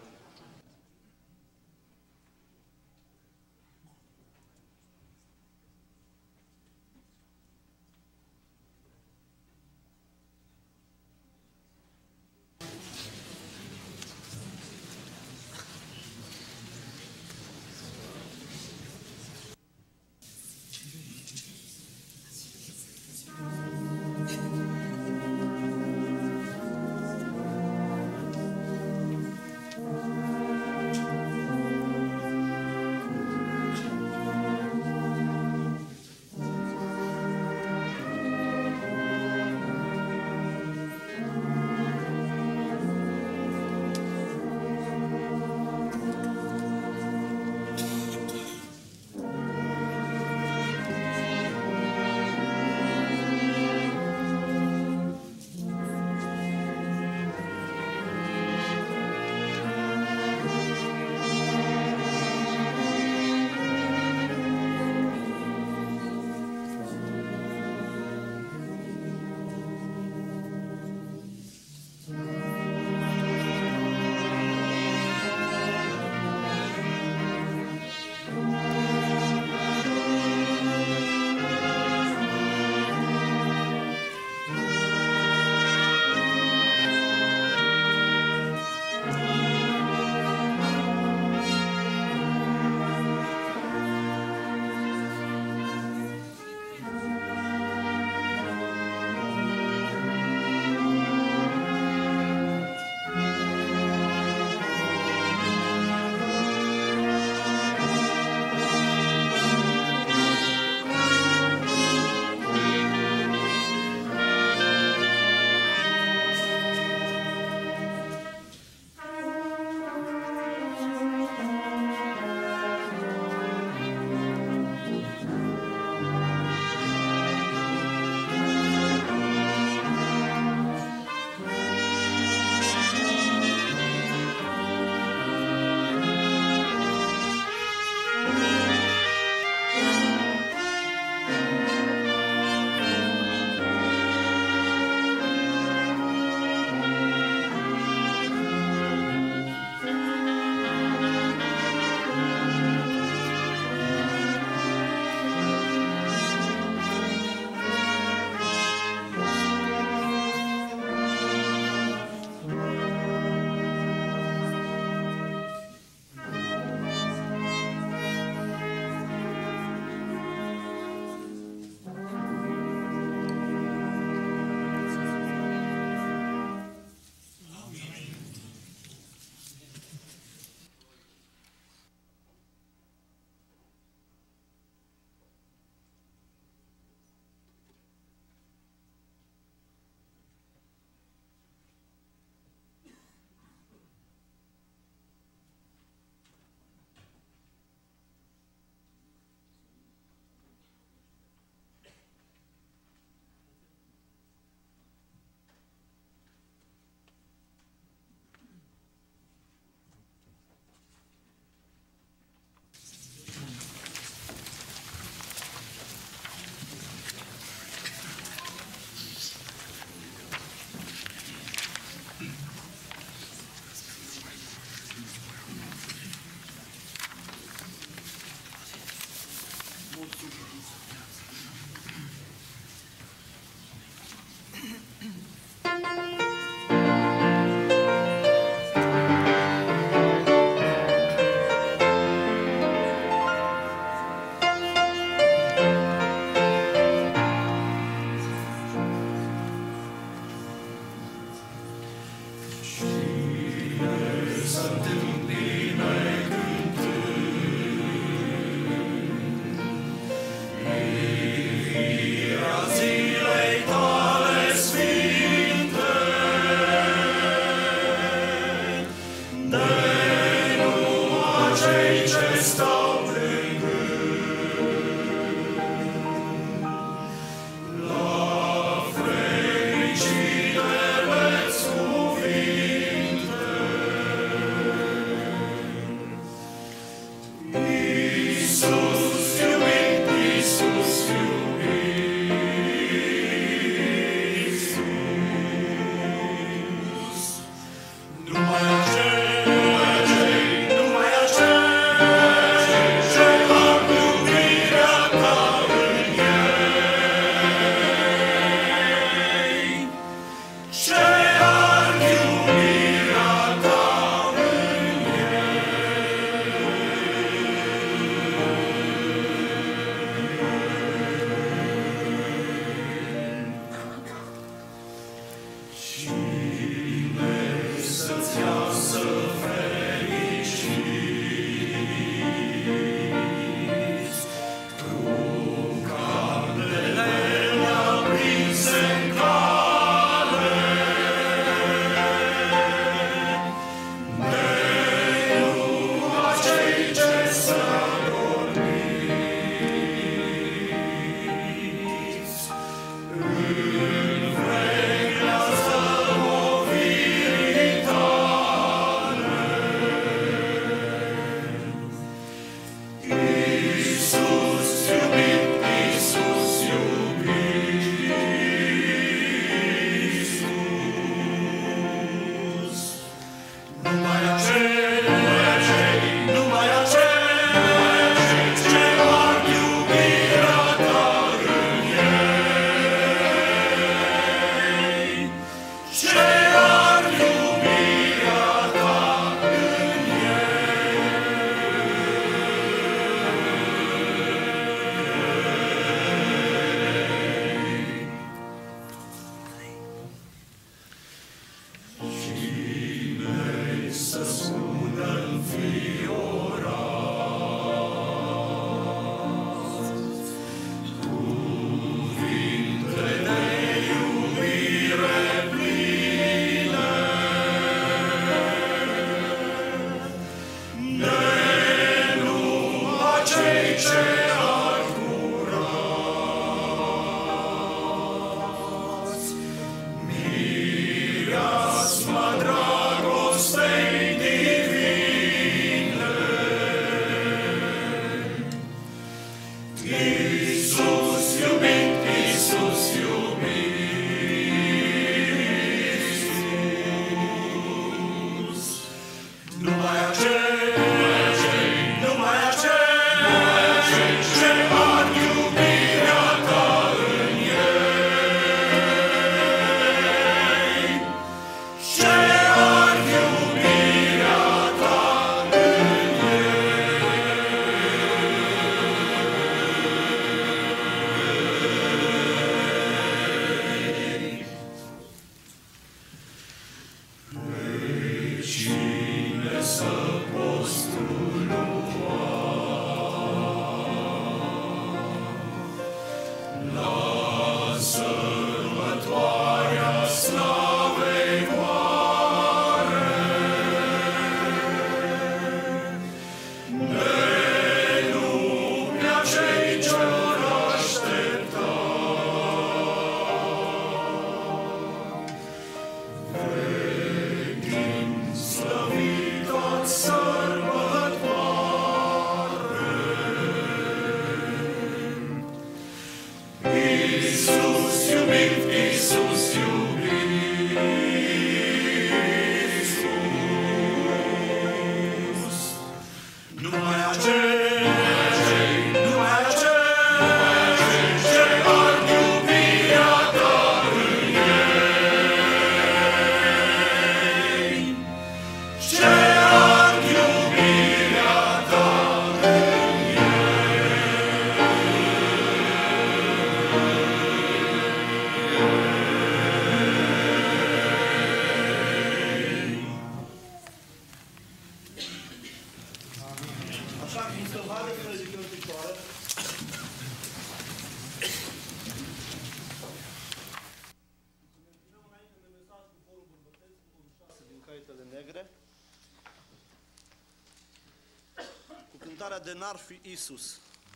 Speaker 3: De n-ar fi Isus.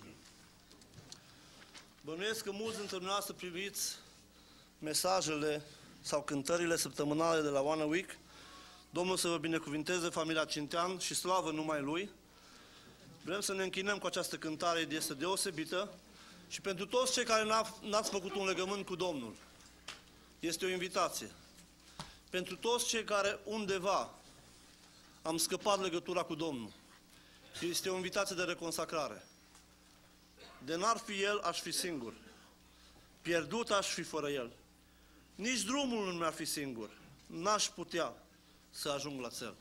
Speaker 3: Bănuiesc că mulți dintre dumneavoastră priviți mesajele sau cântările săptămânale de la One Week. Domnul să vă binecuvinteze familia Cintean și slavă numai Lui. Vrem să ne închinăm cu această cântare, este deosebită și pentru toți cei care n-ați făcut un legământ cu Domnul. Este o invitație. Pentru toți cei care undeva am scăpat legătura cu Domnul. Este o invitație de reconsacrare. De n-ar fi El, aș fi singur. Pierdut aș fi fără El. Nici drumul nu mi-ar fi singur. N-aș putea să ajung la țel.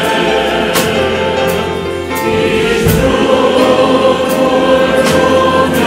Speaker 14: Nici drumul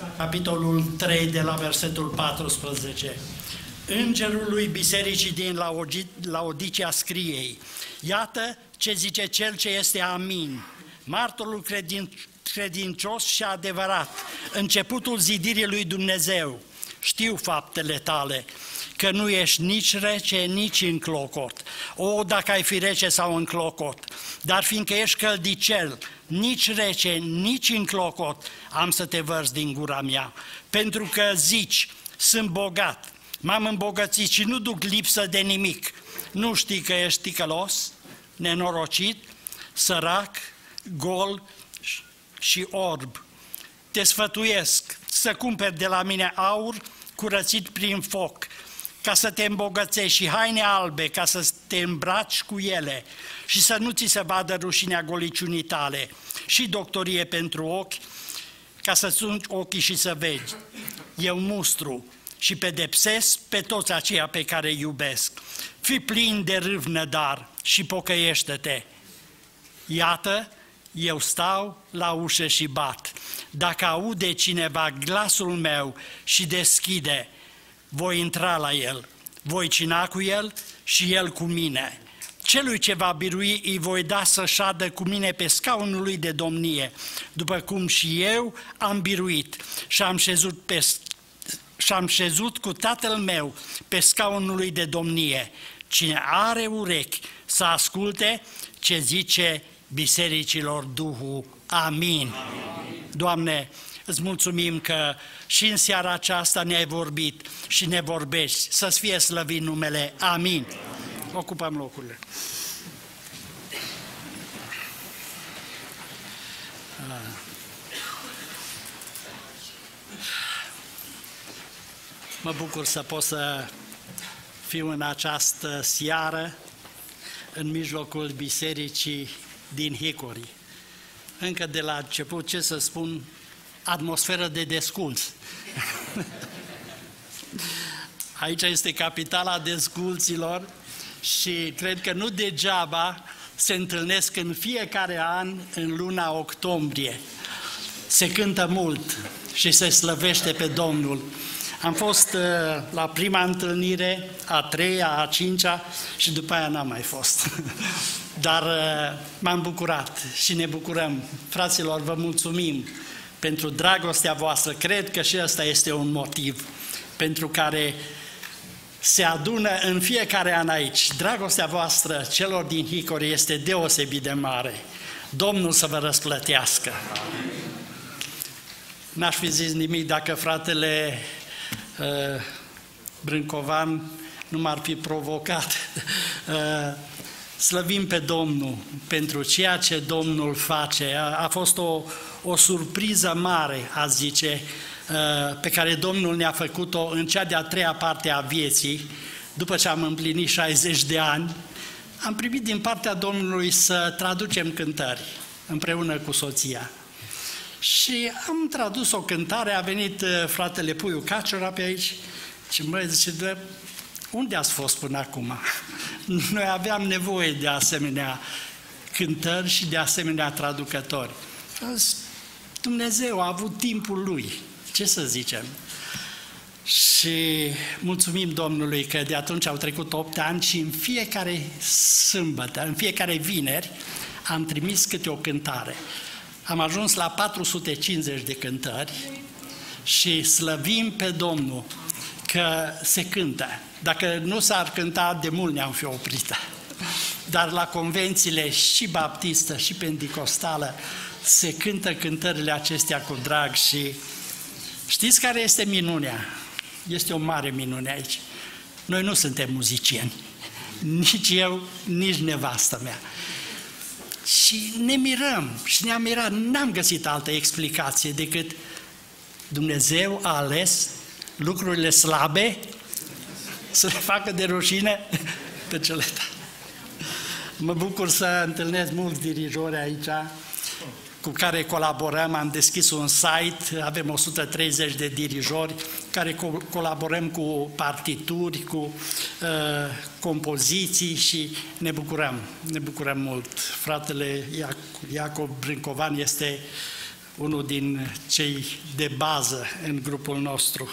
Speaker 14: Capitolul 3 de la versetul 14. Îngerul lui bisericii din Laodicea scrie: iată ce zice cel ce este Amin, martorul credincios și adevărat, începutul zidirii lui Dumnezeu. Știu faptele tale, că nu ești nici rece, nici înclocot. O, dacă ai fi rece sau înclocot, dar fiindcă ești căldicel, nici rece, nici înclocot, am să te vărs din gura mea. Pentru că zici, sunt bogat, m-am îmbogățit și nu duc lipsă de nimic. Nu știi că ești ticălos, nenorocit, sărac, gol și orb. Te sfătuiesc să cumperi de la mine aur curățit prin foc, ca să te îmbogățești, și haine albe, ca să te îmbraci cu ele și să nu ți se vadă rușinea goliciunii tale, și doctorie pentru ochi, ca să-ți ungi ochii și să vezi. Eu mustru și pedepsesc pe toți aceia pe care îi iubesc. Fii plin de râvnă, dar, și pocăiește-te. Iată, eu stau la ușă și bat. Dacă aude cineva glasul meu și deschide, voi intra la el, voi cina cu el și el cu mine. Celui ce va birui îi voi da să șadă cu mine pe scaunul lui de domnie, după cum și eu am biruit și am șezut cu Tatăl meu pe scaunul lui de domnie. Cine are urechi să asculte ce zice bisericilor Duhul. Amin. Amin. Doamne, îți mulțumim că și în seara aceasta ne-ai vorbit și ne vorbești. Să-ți fie slăvit numele. Amin. Ocupăm locurile. Mă bucur să pot să fiu în această seară în mijlocul bisericii din Hickory. Încă de la început, ce să spun, atmosferă de desculți. Aici este capitala desculților și cred că nu degeaba se întâlnesc în fiecare an în luna octombrie. Se cântă mult și se slăvește pe Domnul. Am fost la prima întâlnire, a treia, a cincea și după aia n-am mai fost. Dar m-am bucurat și ne bucurăm. Fraților, vă mulțumim pentru dragostea voastră. Cred că și ăsta este un motiv pentru care se adună în fiecare an aici. Dragostea voastră celor din Hickory este deosebit de mare. Domnul să vă răsplătească. N-aș fi zis nimic dacă fratele Brâncovan nu m-ar fi provocat. Slăvim pe Domnul pentru ceea ce Domnul face. A fost o surpriză mare, a zice, pe care Domnul ne-a făcut-o în cea de-a treia parte a vieții. După ce am împlinit 60 de ani, am primit din partea Domnului să traducem cântări împreună cu soția. Și am tradus o cântare, a venit fratele Puiu Caciora pe aici și mă zice, unde ați fost până acum? Noi aveam nevoie de asemenea cântări și de asemenea traducători. Dumnezeu a avut timpul Lui, ce să zicem? Și mulțumim Domnului că de atunci au trecut 8 ani și în fiecare sâmbătă, în fiecare vineri, am trimis câte o cântare. Am ajuns la 450 de cântări și slăvim pe Domnul că se cântă. Dacă nu s-ar cânta, de mult ne-am fi oprit. Dar la convențiile și baptistă și pentecostală se cântă cântările acestea cu drag și știți care este minunea? Este o mare minune aici. Noi nu suntem muzicieni, nici eu, nici nevastă mea. Și ne mirăm și ne-am mirat, n-am găsit altă explicație decât Dumnezeu a ales lucrurile slabe să le facă de rușine pe cele tare. Mă bucur să întâlnesc mulți dirijori aici cu care colaborăm. Am deschis un site, avem 130 de dirijori care colaborăm cu partituri, cu compoziții și ne bucurăm mult. Fratele Iacob Brâncovan este unul din cei de bază în grupul nostru.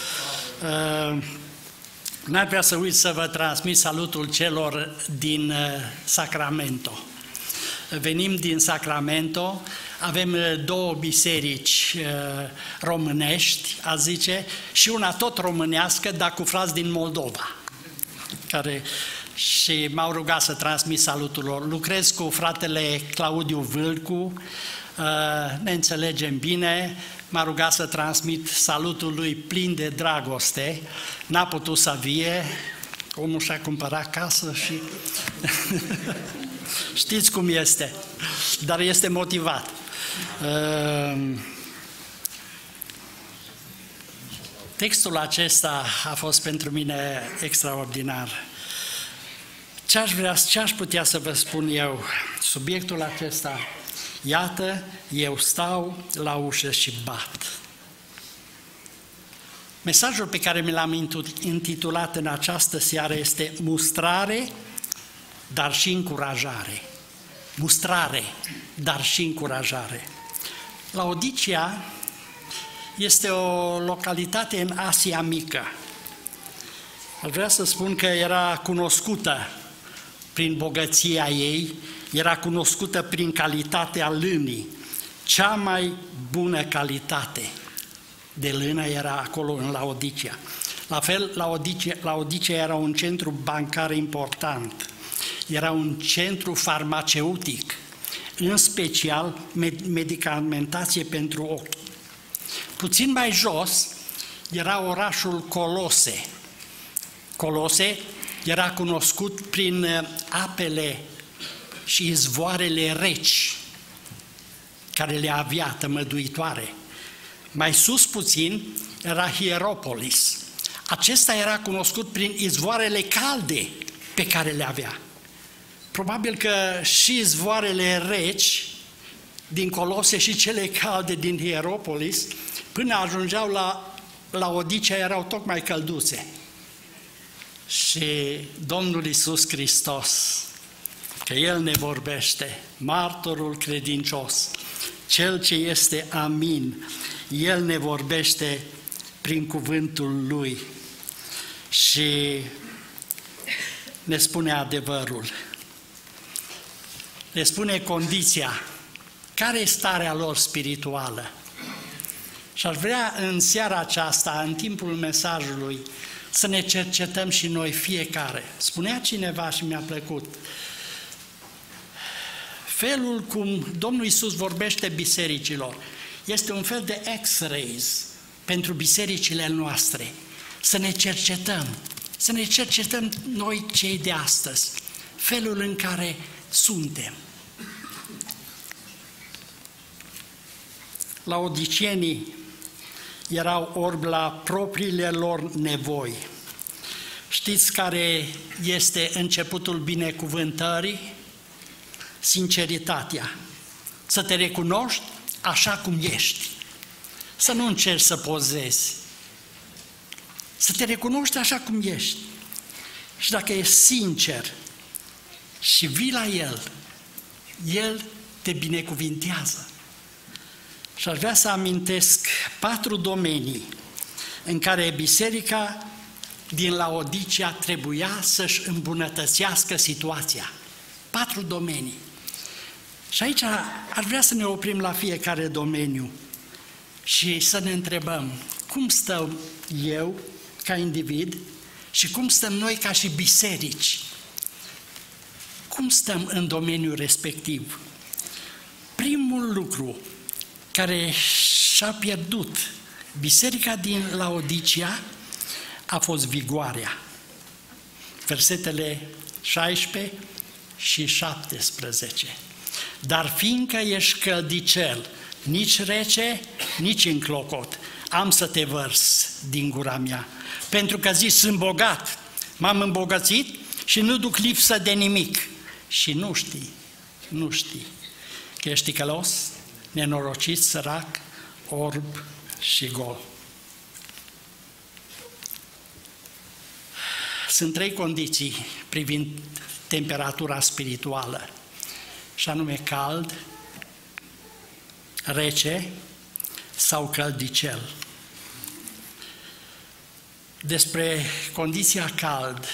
Speaker 14: N-ar vrea să uit să vă transmit salutul celor din Sacramento. Venim din Sacramento, avem 2 biserici românești, a zice, și una tot românească, dar cu frați din Moldova, care și m-au rugat să transmit salutul lor. Lucrez cu fratele Claudiu Vâlcu, ne înțelegem bine, m-a rugat să transmit salutul lui plin de dragoste, n-a putut să vie, omul și-a cumpărat casă și știți cum este, dar este motivat. Textul acesta a fost pentru mine extraordinar. Ce aș putea să vă spun eu? Subiectul acesta, iată, eu stau la ușă și bat. Mesajul pe care mi l-am intitulat în această seară este mustrare, dar și încurajare. Mustrare, dar și încurajare. Laodicea este o localitate în Asia Mică. Aș vrea să spun că era cunoscută prin bogăția ei, era cunoscută prin calitatea lânii. Cea mai bună calitate de lână era acolo în Laodicea. La fel, Laodicea era un centru bancar important, era un centru farmaceutic, în special medicamentație pentru ochi. Puțin mai jos era orașul Colose. Colose era cunoscut prin apele și izvoarele reci care le avea, tămăduitoare. Mai sus puțin era Hieropolis. Acesta era cunoscut prin izvoarele calde pe care le avea. Probabil că și izvoarele reci din Colose și cele calde din Hieropolis, până ajungeau la Laodicea, erau tocmai călduțe. Și Domnul Iisus Hristos, că El ne vorbește, martorul credincios, Cel ce este amin, El ne vorbește prin cuvântul Lui și ne spune adevărul. Ne spune condiția, care e starea lor spirituală. Și aș vrea în seara aceasta, în timpul mesajului, să ne cercetăm și noi fiecare. Spunea cineva și mi-a plăcut, felul cum Domnul Iisus vorbește bisericilor este un fel de X-rays pentru bisericile noastre. Să ne cercetăm noi cei de astăzi, felul în care suntem. Laodicienii erau orbi la propriile lor nevoi. Știți care este începutul binecuvântării? Sinceritatea. Să te recunoști așa cum ești. Să nu încerci să pozezi. Să te recunoști așa cum ești. Și dacă ești sincer și vii la El, El te binecuvintează. Și aș vrea să amintesc 4 domenii în care biserica din Laodicea trebuia să-și îmbunătățească situația. 4 domenii. Și aici aș vrea să ne oprim la fiecare domeniu și să ne întrebăm cum stăm eu ca individ și cum stăm noi ca și biserici. Cum stăm în domeniul respectiv? Primul lucru care și-a pierdut biserica din Laodicea a fost vigoarea. Versetele 16 și 17. Dar fiindcă ești căldicel, nici rece, nici înclocot, am să te vărs din gura mea. Pentru că zici, sunt bogat, m-am îmbogățit și nu duc lipsă de nimic. Și nu știi că ești ticălos, nenorocit, sărac, orb și gol. Sunt 3 condiții privind temperatura spirituală, și anume cald, rece sau căldicel. Despre condiția cald,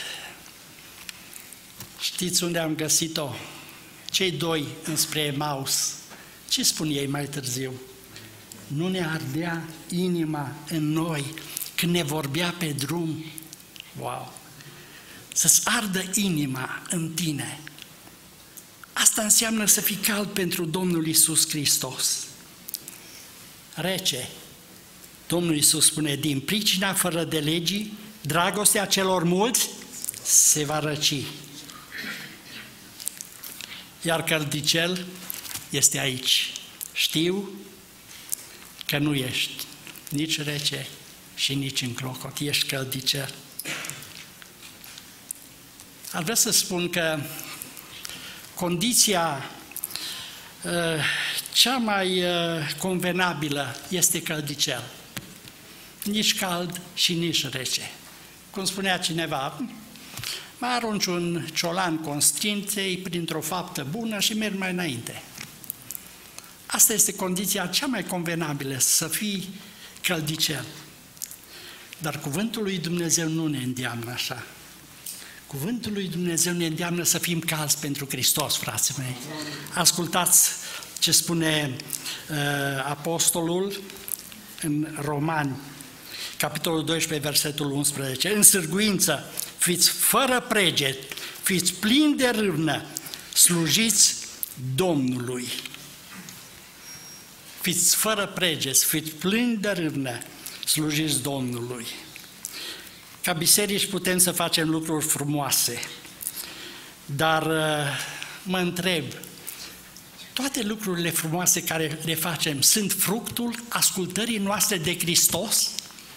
Speaker 14: știți unde am găsit-o? Cei doi înspre Emaus, ce spun ei mai târziu? Nu ne ardea inima în noi când ne vorbea pe drum? Wow! Să-ți ardă inima în tine. Asta înseamnă să fii cald pentru Domnul Iisus Hristos. Rece. Domnul Iisus spune, din pricina fără de legii, dragostea celor mulți se va răci. Iar căldicel este aici. Știu că nu ești nici rece și nici încrocot, ești căldicel. Ar vrea să spun că condiția cea mai convenabilă este căldicel. Nici cald și nici rece. Cum spunea cineva, mai arunci un ciolan constrânței printr-o faptă bună și mergi mai înainte. Asta este condiția cea mai convenabilă, să fii căldicel. Dar cuvântul lui Dumnezeu nu ne îndeamnă așa. Cuvântul lui Dumnezeu ne îndeamnă să fim calzi pentru Hristos, frații mei. Ascultați ce spune apostolul în Romani, capitolul 12, versetul 11. În sârguință, fiți fără preget, fiți plini de râvnă, slujiți Domnului. Fiți fără preget, fiți plini de râvnă, slujiți Domnului. Ca biserici putem să facem lucruri frumoase, dar mă întreb, toate lucrurile frumoase care le facem sunt fructul ascultării noastre de Hristos?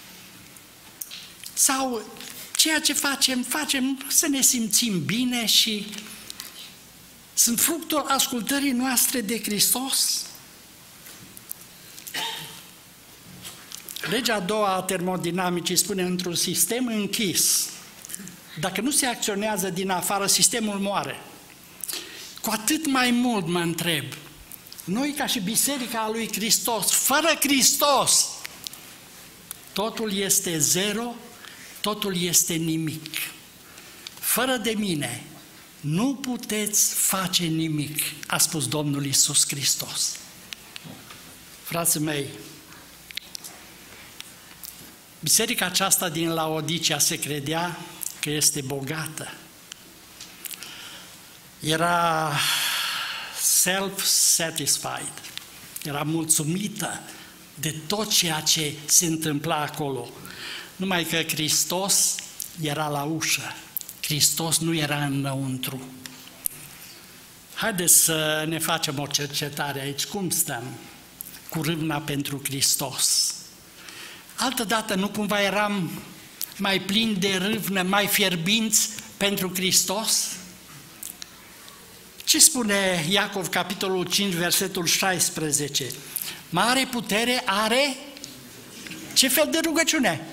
Speaker 14: Sau ceea ce facem să ne simțim bine și sunt fructul ascultării noastre de Hristos? Legea a doua a termodinamicii spune, într-un sistem închis, dacă nu se acționează din afară, sistemul moare. Cu atât mai mult mă întreb, noi ca și Biserica lui Hristos, fără Hristos, totul este zero, totul este nimic. Fără de mine nu puteți face nimic, a spus Domnul Iisus Hristos. Frații mei, biserica aceasta din Laodicea se credea că este bogată. Era self-satisfied, era mulțumită de tot ceea ce se întâmpla acolo. Numai că Hristos era la ușă, Hristos nu era înăuntru. Haideți să ne facem o cercetare aici, cum stăm cu râvna pentru Hristos. Altădată nu cumva eram mai plini de râvnă, mai fierbinți pentru Hristos? Ce spune Iacov, capitolul 5, versetul 16? Mare putere are ce fel de rugăciune?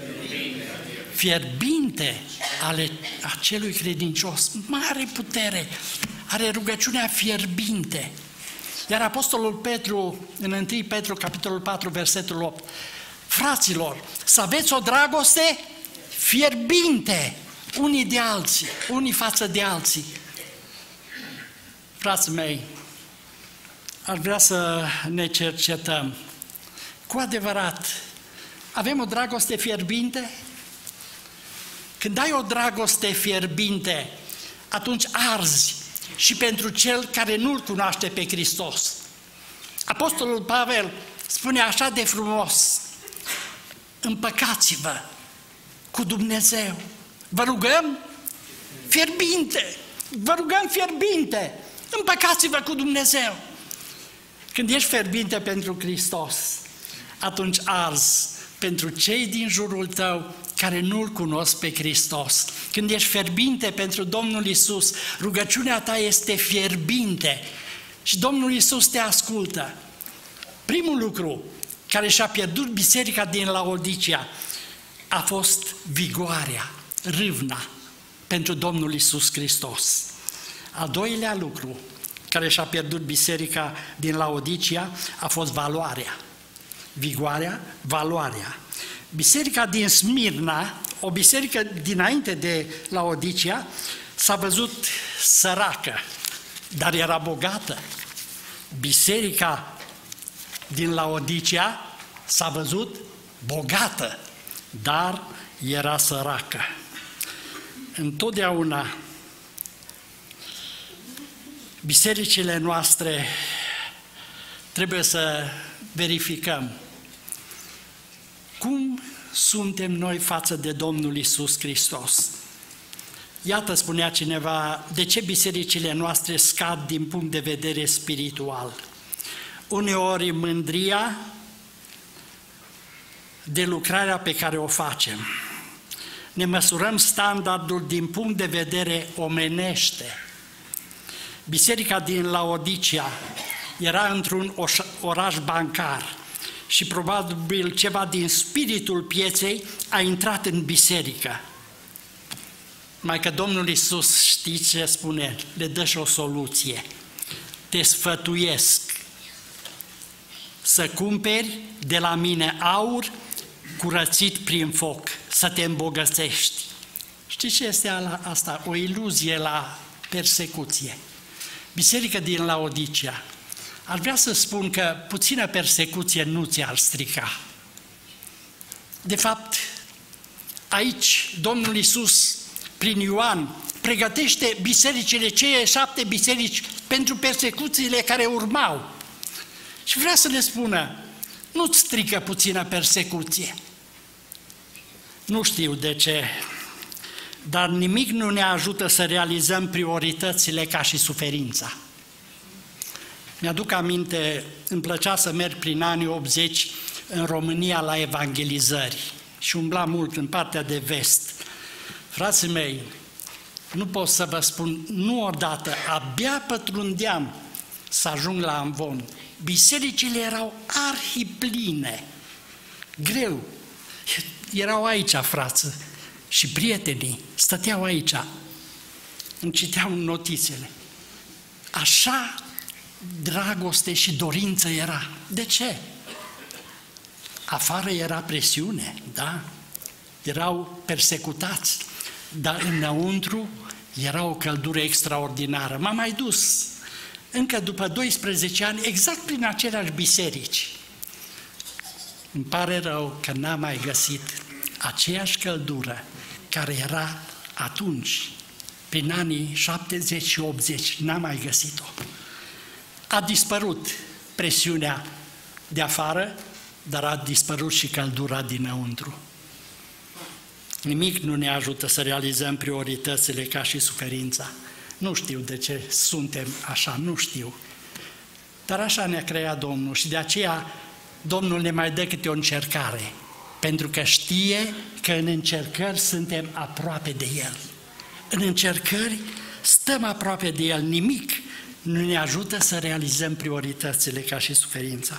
Speaker 14: Fierbinte ale acelui credincios. Mare putere are rugăciunea fierbinte. Iar apostolul Petru, în 1 Petru, capitolul 4, versetul 8, fraților, să aveți o dragoste fierbinte unii de alții, unii față de alții. Frații mei, ar vrea să ne cercetăm. Cu adevărat, avem o dragoste fierbinte? Când ai o dragoste fierbinte, atunci arzi și pentru cel care nu-L cunoaște pe Hristos. Apostolul Pavel spune așa de frumos, împăcați-vă cu Dumnezeu. Vă rugăm fierbinte, vă rugăm fierbinte, împăcați-vă cu Dumnezeu. Când ești fierbinte pentru Hristos, atunci arzi pentru cei din jurul tău care nu-L cunosc pe Hristos. Când ești fierbinte pentru Domnul Iisus, rugăciunea ta este fierbinte și Domnul Iisus te ascultă. Primul lucru care și-a pierdut biserica din Laodicea a fost vigoarea, râvna pentru Domnul Iisus Hristos. Al doilea lucru care și-a pierdut biserica din Laodicea a fost valoarea. Vigoarea, valoarea. Biserica din Smirna, o biserică dinainte de Laodicea, s-a văzut săracă, dar era bogată. Biserica din Laodicea s-a văzut bogată, dar era săracă. Întotdeauna bisericile noastre trebuie să verificăm cum suntem noi față de Domnul Iisus Hristos. Iată, spunea cineva, de ce bisericile noastre scad din punct de vedere spiritual. Uneori mândria de lucrarea pe care o facem. Ne măsurăm standardul din punct de vedere omenește. Biserica din Laodicea era într-un oraș bancar și probabil ceva din spiritul pieței a intrat în biserică. Mai că Domnul Iisus, știți ce spune? Le dă și o soluție. Te sfătuiesc să cumperi de la mine aur curățit prin foc, să te îmbogățești. Știți ce este asta? O iluzie la persecuție. Biserica din Laodicea. Ar vrea să spun că puțină persecuție nu ți-ar strica. De fapt, aici Domnul Iisus, prin Ioan, pregătește bisericile, cele 7 biserici, pentru persecuțiile care urmau. Și vrea să le spună, nu-ți strică puțină persecuție. Nu știu de ce, dar nimic nu ne ajută să realizăm prioritățile ca și suferința. Mi-aduc aminte, îmi plăcea să merg prin anii 80 în România la evangelizări și umbla mult în partea de vest. Frații mei, nu pot să vă spun, nu odată, abia pătrundeam să ajung la Amvon. Bisericile erau arhipline, greu. Erau aici, frață, și prietenii stăteau aici, îmi citeau notițele. Așa dragoste și dorință era. De ce? Afară era presiune, da? Erau persecutați, dar înăuntru era o căldură extraordinară. M-am mai dus încă după 12 ani, exact prin aceleași biserici. Îmi pare rău că n-am mai găsit aceeași căldură care era atunci, prin anii 70 și 80, n-am mai găsit-o. A dispărut presiunea de afară, dar a dispărut și căldura dinăuntru. Nimic nu ne ajută să realizăm prioritățile ca și suferința. Nu știu de ce suntem așa, nu știu. Dar așa ne-a creat Domnul și de aceea Domnul ne mai dă câte o încercare, pentru că știe că în încercări suntem aproape de El. În încercări stăm aproape de El, nimic nu ne ajută să realizăm prioritățile ca și suferința.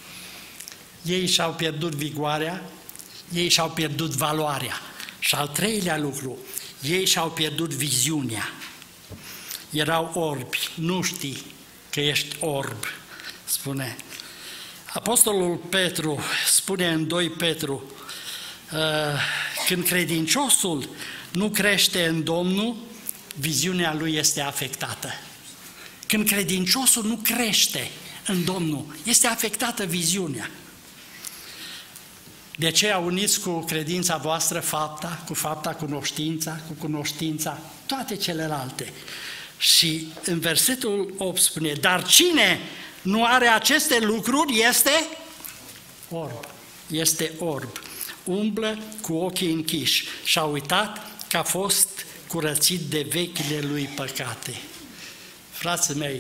Speaker 14: Ei și-au pierdut vigoarea, ei și-au pierdut valoarea. Și al treilea lucru, ei și-au pierdut viziunea. Erau orbi, nu știi că ești orb, spune. Apostolul Petru spune în 2 Petru, când credinciosul nu crește în Domnul, viziunea lui este afectată. Când credinciosul nu crește în Domnul, este afectată viziunea. De aceea uniți cu credința voastră fapta, cu fapta cunoștința, cu cunoștința, toate celelalte. Și în versetul 8 spune, dar cine nu are aceste lucruri este orb. Este orb. Umblă cu ochii închiși și a uitat că a fost curățit de vechile lui păcate. Frații mei,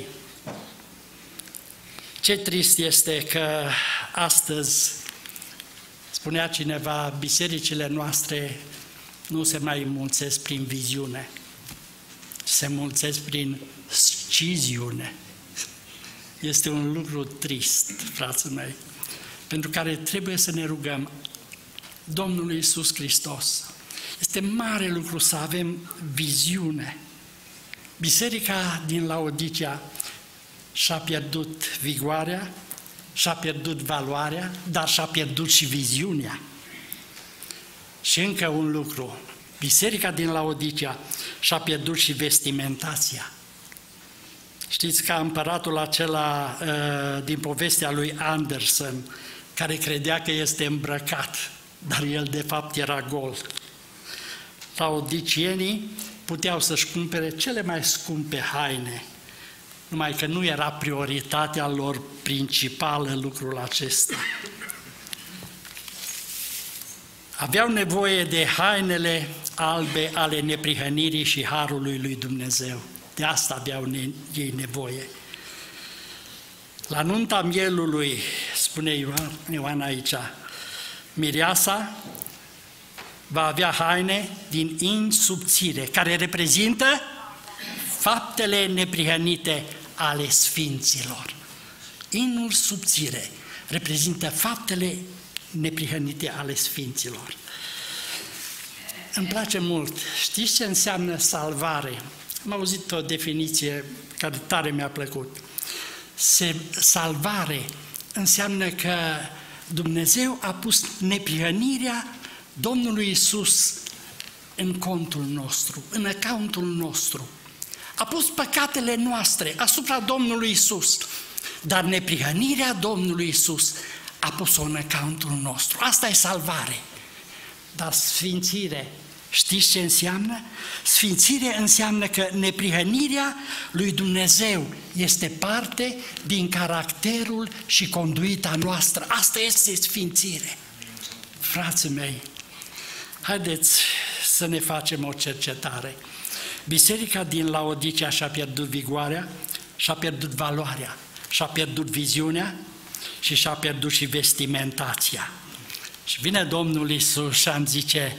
Speaker 14: ce trist este că astăzi, spunea cineva, bisericile noastre nu se mai înmulțesc prin viziune, se înmulțesc prin sciziune. Este un lucru trist, frații mei, pentru care trebuie să ne rugăm Domnul Iisus Hristos. Este mare lucru să avem viziune. Biserica din Laodicea și-a pierdut vigoarea, și-a pierdut valoarea, dar și-a pierdut și viziunea. Și încă un lucru, biserica din Laodicea și-a pierdut și vestimentația. Știți că împăratul acela din povestea lui Anderson, care credea că este îmbrăcat, dar el de fapt era gol. Laodicienii puteau să-și cumpere cele mai scumpe haine, numai că nu era prioritatea lor principală lucrul acesta. Aveau nevoie de hainele albe ale neprihănirii și harului lui Dumnezeu. De asta aveau ei nevoie. La nunta mielului, spune Ioan aici, mireasa va avea haine din in subțire, care reprezintă faptele neprihănite ale sfinților. Inul subțire reprezintă faptele neprihănite ale sfinților. Îmi place mult. Știți ce înseamnă salvare? Am auzit o definiție care tare mi-a plăcut. Salvare înseamnă că Dumnezeu a pus neprihănirea Domnului Iisus în contul nostru, în accountul nostru. A pus păcatele noastre asupra Domnului Iisus, dar neprihănirea Domnului Iisus a pus-o în accountul nostru. Asta e salvare. Dar sfințire, știți ce înseamnă? Sfințire înseamnă că neprihănirea lui Dumnezeu este parte din caracterul și conduita noastră. Asta este sfințire. Frații mei, haideți să ne facem o cercetare. Biserica din Laodicea și-a pierdut vigoarea, și-a pierdut valoarea, și-a pierdut viziunea și și-a pierdut și vestimentația. Și vine Domnul Iisus și îmi zice,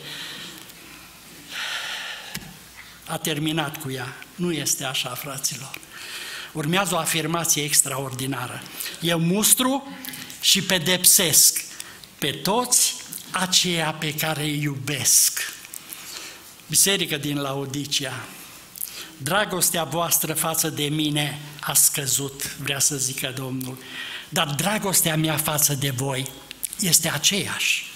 Speaker 14: a terminat cu ea. Nu este așa, fraților. Urmează o afirmație extraordinară. Eu mustru și pedepsesc pe toți aceia pe care îi iubesc. Biserică din Laodicea, dragostea voastră față de mine a scăzut, vrea să zică Domnul, dar dragostea mea față de voi este aceeași.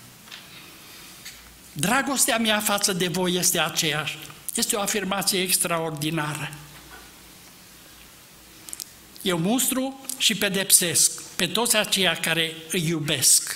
Speaker 14: Dragostea mea față de voi este aceeași. Este o afirmație extraordinară. Eu mustru și pedepsesc pe toți aceia care îi iubesc.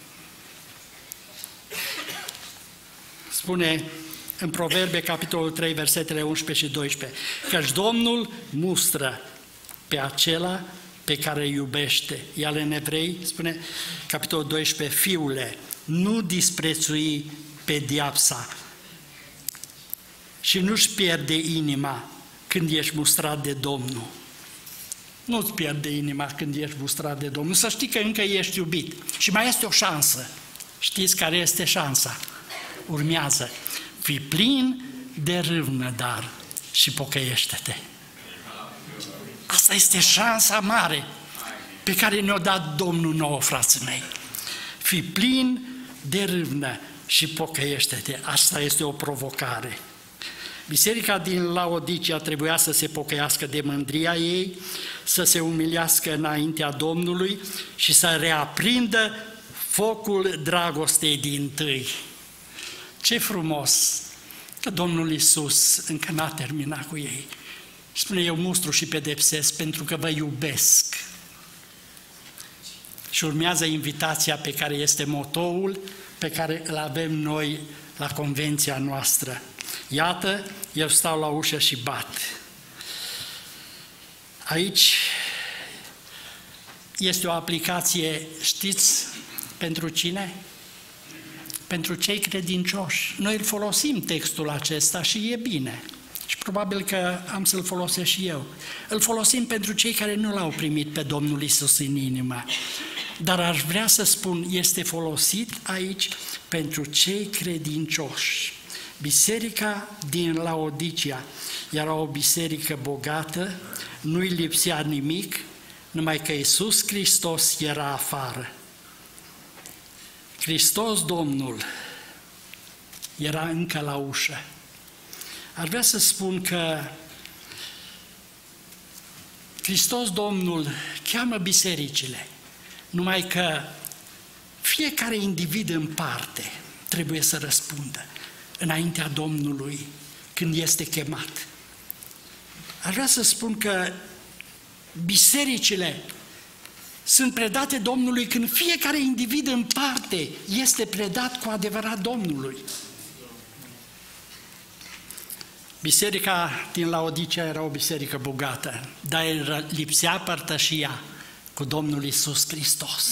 Speaker 14: Spune în Proverbe, capitolul 3, versetele 11 și 12, căci Domnul mustră pe acela pe care îi iubește. Iar în Evrei spune, capitolul 12, fiule, nu disprețui pedeapsa și nu-și pierde inima când ești mustrat de Domnul. Nu-ți pierde inima când ești mustrat de Domnul. Să știi că încă ești iubit. Și mai este o șansă. Știți care este șansa? Urmează. Fii plin de râvnă, dar și pocăiește-te. Asta este șansa mare pe care ne-a dat Domnul nouă, frații mei. Fii plin de râvnă și pocăiește-te. Asta este o provocare. Biserica din Laodicea trebuia să se pocăiască de mândria ei, să se umilească înaintea Domnului și să reaprindă focul dragostei dintâi. Ce frumos că Domnul Iisus încă n-a terminat cu ei. Spune, eu mustru și pedepsesc pentru că vă iubesc. Și urmează invitația pe care este motoul pe care îl avem noi la convenția noastră. Iată, eu stau la ușă și bat. Aici este o aplicație, știți, pentru cine? Pentru cei credincioși. Noi îl folosim textul acesta și e bine. Și probabil că am să-l folosesc și eu. Îl folosim pentru cei care nu l-au primit pe Domnul Iisus în inimă. Dar aș vrea să spun, este folosit aici pentru cei credincioși. Biserica din Laodicea era o biserică bogată, nu-i lipsea nimic, numai că Iisus Hristos era afară. Hristos Domnul era încă la ușă. Aș vrea să spun că Hristos Domnul cheamă bisericile, numai că fiecare individ în parte trebuie să răspundă înaintea Domnului când este chemat. Aș vrea să spun că bisericile sunt predate Domnului când fiecare individ în parte este predat cu adevărat Domnului. Biserica din Laodicea era o biserică bogată, dar lipsea părtășia cu Domnul Iisus Hristos.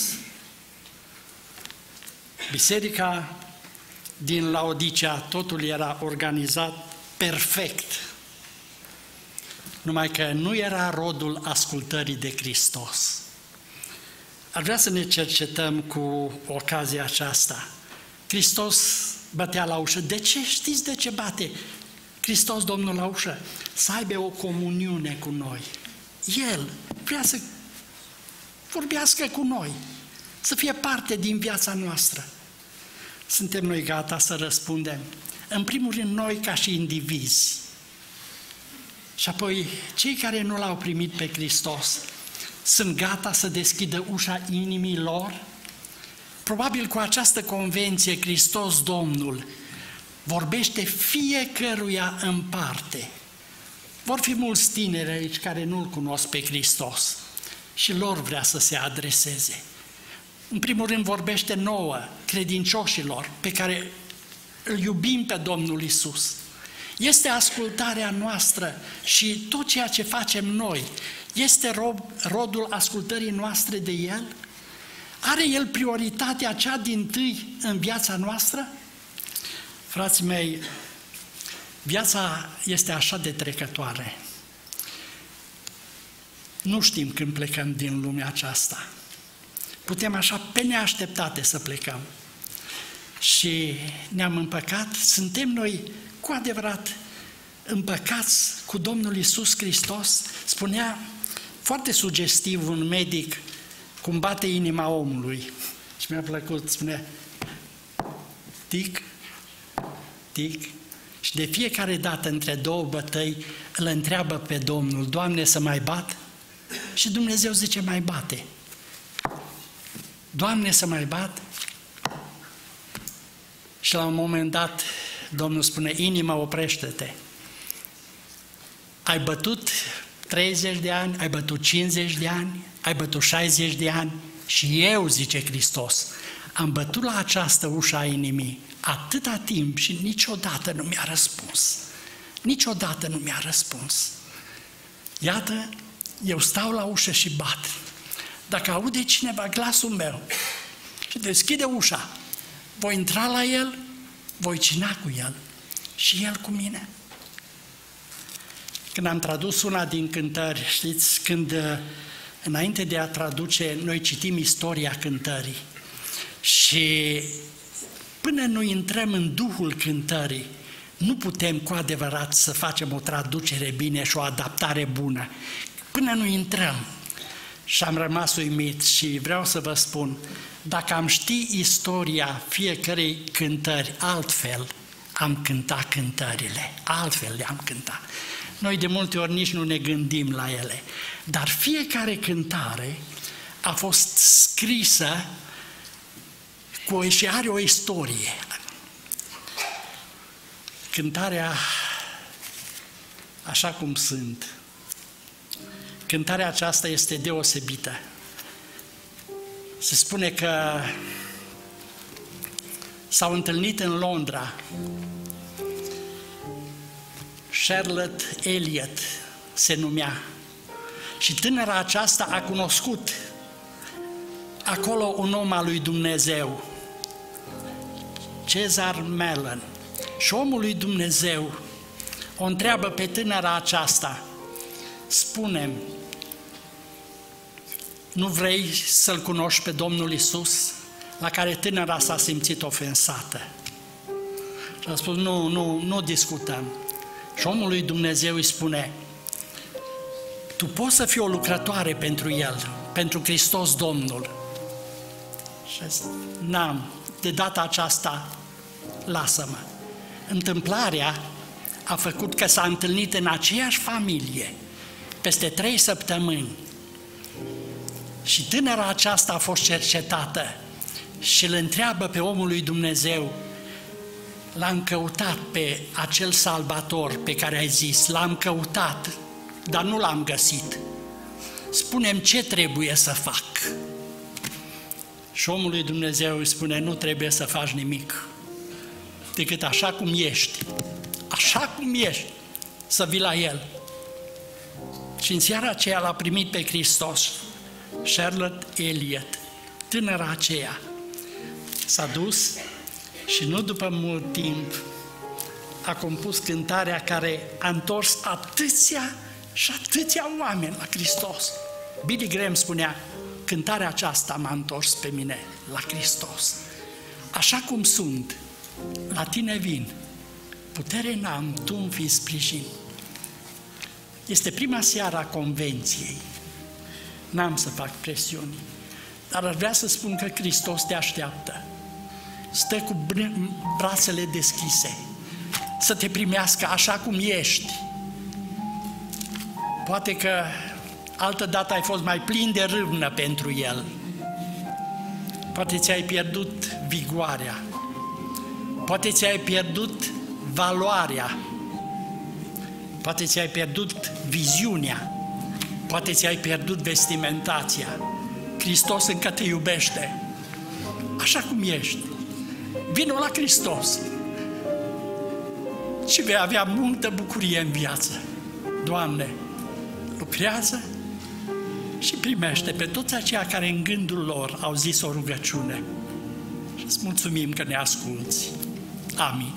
Speaker 14: Biserica din Laodicea, totul era organizat perfect, numai că nu era rodul ascultării de Hristos. Ar vrea să ne cercetăm cu ocazia aceasta. Hristos bătea la ușă. De ce? Știți de ce bate Hristos Domnul la ușă? Să aibă o comuniune cu noi. El vrea să vorbească cu noi, să fie parte din viața noastră. Suntem noi gata să răspundem? În primul rând noi ca și indivizi. Și apoi cei care nu l-au primit pe Hristos sunt gata să deschidă ușa inimii lor? Probabil cu această convenție Hristos Domnul vorbește fiecăruia în parte. Vor fi mulți tineri aici care nu-L cunosc pe Hristos și lor vrea să se adreseze. În primul rând vorbește nouă, credincioșilor, pe care îl iubim pe Domnul Iisus. Este ascultarea noastră și tot ceea ce facem noi este rodul ascultării noastre de El? Are El prioritatea cea dintâi în viața noastră? Frații mei, viața este așa de trecătoare. Nu știm când plecăm din lumea aceasta. Putem așa pe neașteptate să plecăm. Și ne-am împăcat, suntem noi cu adevărat împăcați cu Domnul Iisus Hristos. Spunea foarte sugestiv un medic cum bate inima omului. Și mi-a plăcut, spunea tic, tic. Și de fiecare dată între două bătăi îl întreabă pe Domnul: Doamne, să mai bat? Și Dumnezeu zice: mai bate. Doamne, să mai bat? Și la un moment dat Domnul spune: inima, oprește-te. Ai bătut 30 de ani, ai bătut 50 de ani, ai bătut 60 de ani și eu, zice Hristos, am bătut la această ușă a inimii atâta timp și niciodată nu mi-a răspuns. Niciodată nu mi-a răspuns. Iată, eu stau la ușă și bat. Dacă aude cineva glasul meu și deschide ușa, voi intra la el, voi cina cu el și el cu mine. Când am tradus una din cântări, știți, când înainte de a traduce, noi citim istoria cântării și până nu intrăm în duhul cântării, nu putem cu adevărat să facem o traducere bine și o adaptare bună. Până nu intrăm. Și am rămas uimit și vreau să vă spun, dacă am ști istoria fiecărei cântări altfel, am cântat cântările, altfel le-am cântat. Noi de multe ori nici nu ne gândim la ele, dar fiecare cântare a fost scrisă și are o istorie. Cântarea Așa cum sunt. Cântarea aceasta este deosebită. Se spune că s-au întâlnit în Londra Charlotte Elliott se numea și tânăra aceasta a cunoscut acolo un om al lui Dumnezeu, Cezar Mellon, și omul lui Dumnezeu o întreabă pe tânăra aceasta: spune-mi, nu vrei să-L cunoști pe Domnul Iisus? La care tânăra s-a simțit ofensată și a spus: nu discutăm. Și omul lui Dumnezeu îi spune: tu poți să fii o lucrătoare pentru El, pentru Hristos Domnul. Și a zis: n-am, de data aceasta lasă-mă. Întâmplarea a făcut că s-a întâlnit în aceeași familie peste 3 săptămâni. Și tânăra aceasta a fost cercetată și îl întreabă pe omul lui Dumnezeu, l-am căutat pe acel salvator pe care ai zis, l-am căutat, dar nu l-am găsit. Spune-mi ce trebuie să fac. Și omul lui Dumnezeu îi spune, nu trebuie să faci nimic, decât așa cum ești, să vii la El. Și în seara aceea l-a primit pe Hristos. Charlotte Elliott, tânăra aceea, s-a dus și nu după mult timp a compus cântarea care a întors atâția și atâția oameni la Hristos. Billy Graham spunea, cântarea aceasta m-a întors pe mine la Hristos. Așa cum sunt, la tine vin, putere n-am, tu îmi fii sprijin. Este prima seară a convenției. N-am să fac presiuni, dar aș vrea să spun că Hristos te așteaptă. Stă cu brațele deschise, să te primească așa cum ești. Poate că altă dată ai fost mai plin de râvnă pentru El. Poate ți-ai pierdut vigoarea, poate ți-ai pierdut valoarea, poate ți-ai pierdut viziunea, poate ți-ai pierdut vestimentația. Hristos încă te iubește, așa cum ești. Vino la Hristos și vei avea multă bucurie în viață. Doamne, lucrează și primește pe toți aceia care în gândul lor au zis o rugăciune. Și îți mulțumim că ne asculți. Amin.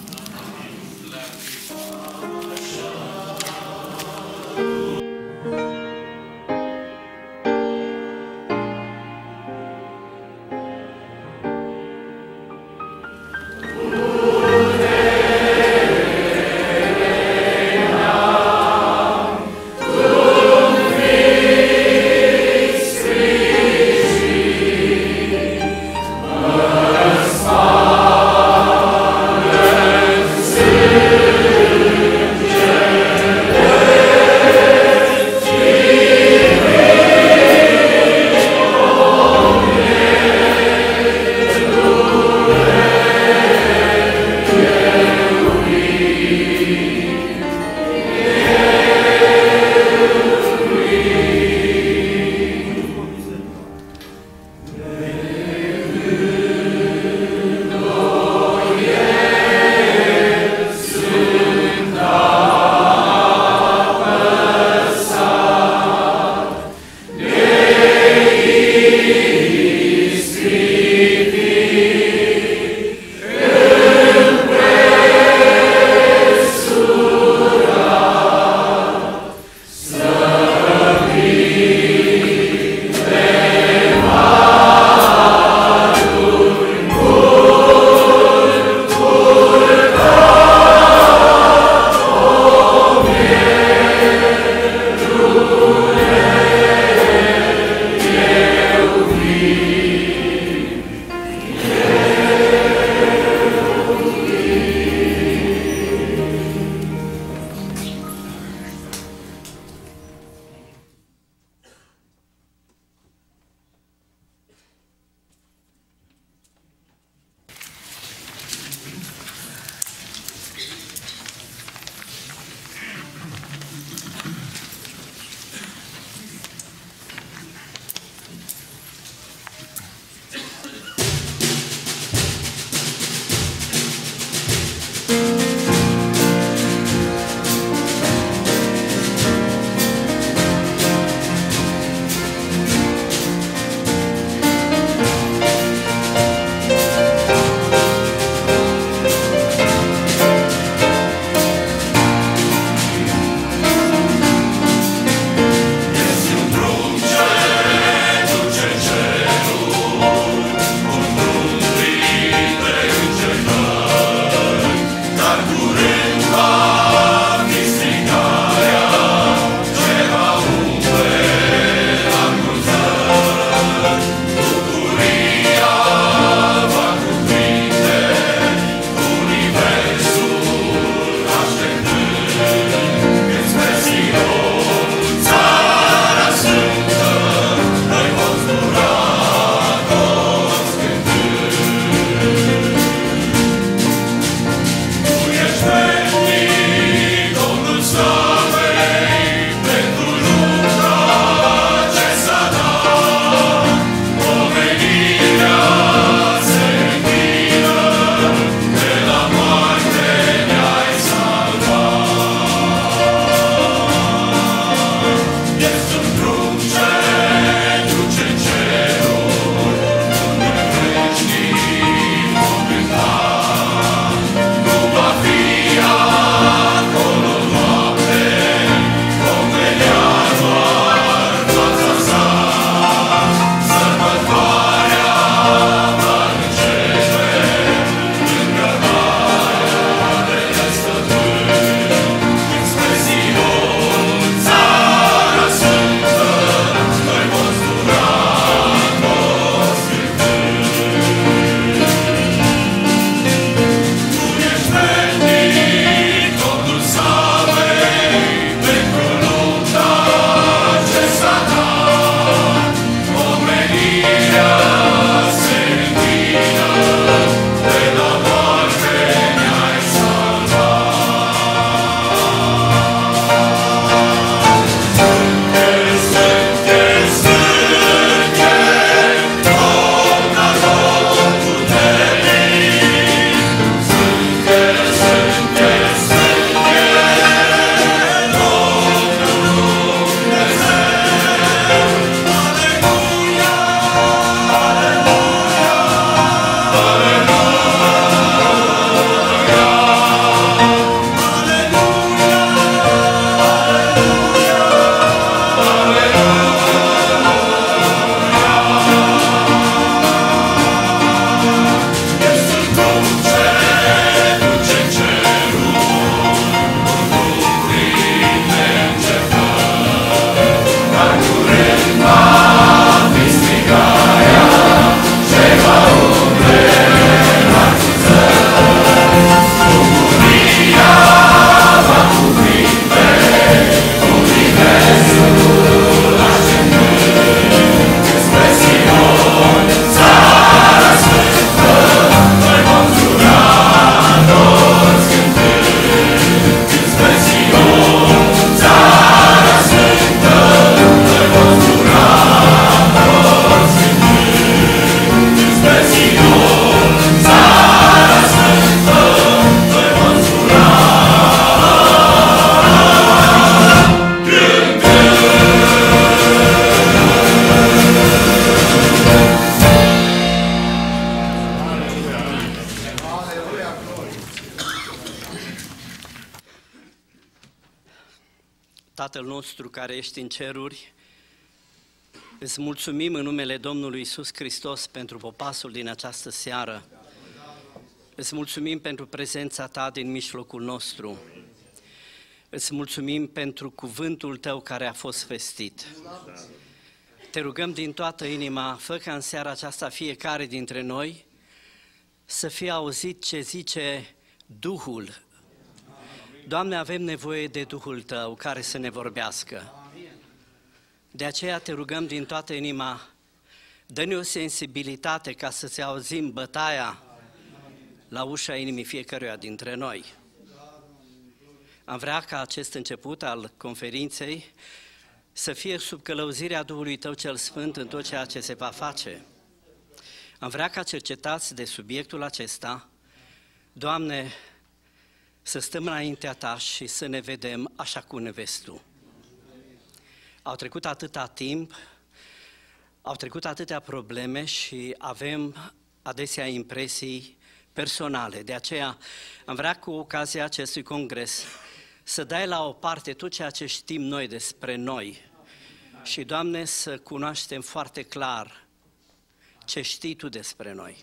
Speaker 15: Tatăl nostru care ești în ceruri, îți mulțumim în numele Domnului Iisus Hristos pentru popasul din această seară. Îți mulțumim pentru prezența Ta din mijlocul nostru. Îți mulțumim pentru cuvântul Tău care a fost vestit. Te rugăm din toată inima, fă ca în seara aceasta fiecare dintre noi să fie auzit ce zice Duhul. Doamne, avem nevoie de Duhul Tău care să ne vorbească. De aceea te rugăm din toată inima, dă-ne o sensibilitate ca să-ți auzim bătaia la ușa inimii fiecăruia dintre noi. Am vrea ca acest început al conferinței să fie sub călăuzirea Duhului Tău cel Sfânt în tot ceea ce se va face. Am vrea ca cercetați de subiectul acesta, Doamne, să stăm înaintea Ta și să ne vedem așa cum ne vezi Tu. Au trecut atâta timp, au trecut atâtea probleme și avem adesea impresii personale. De aceea am vrea cu ocazia acestui congres să dai la o parte tot ceea ce știm noi despre noi și, Doamne, să cunoaștem foarte clar ce știi Tu despre noi.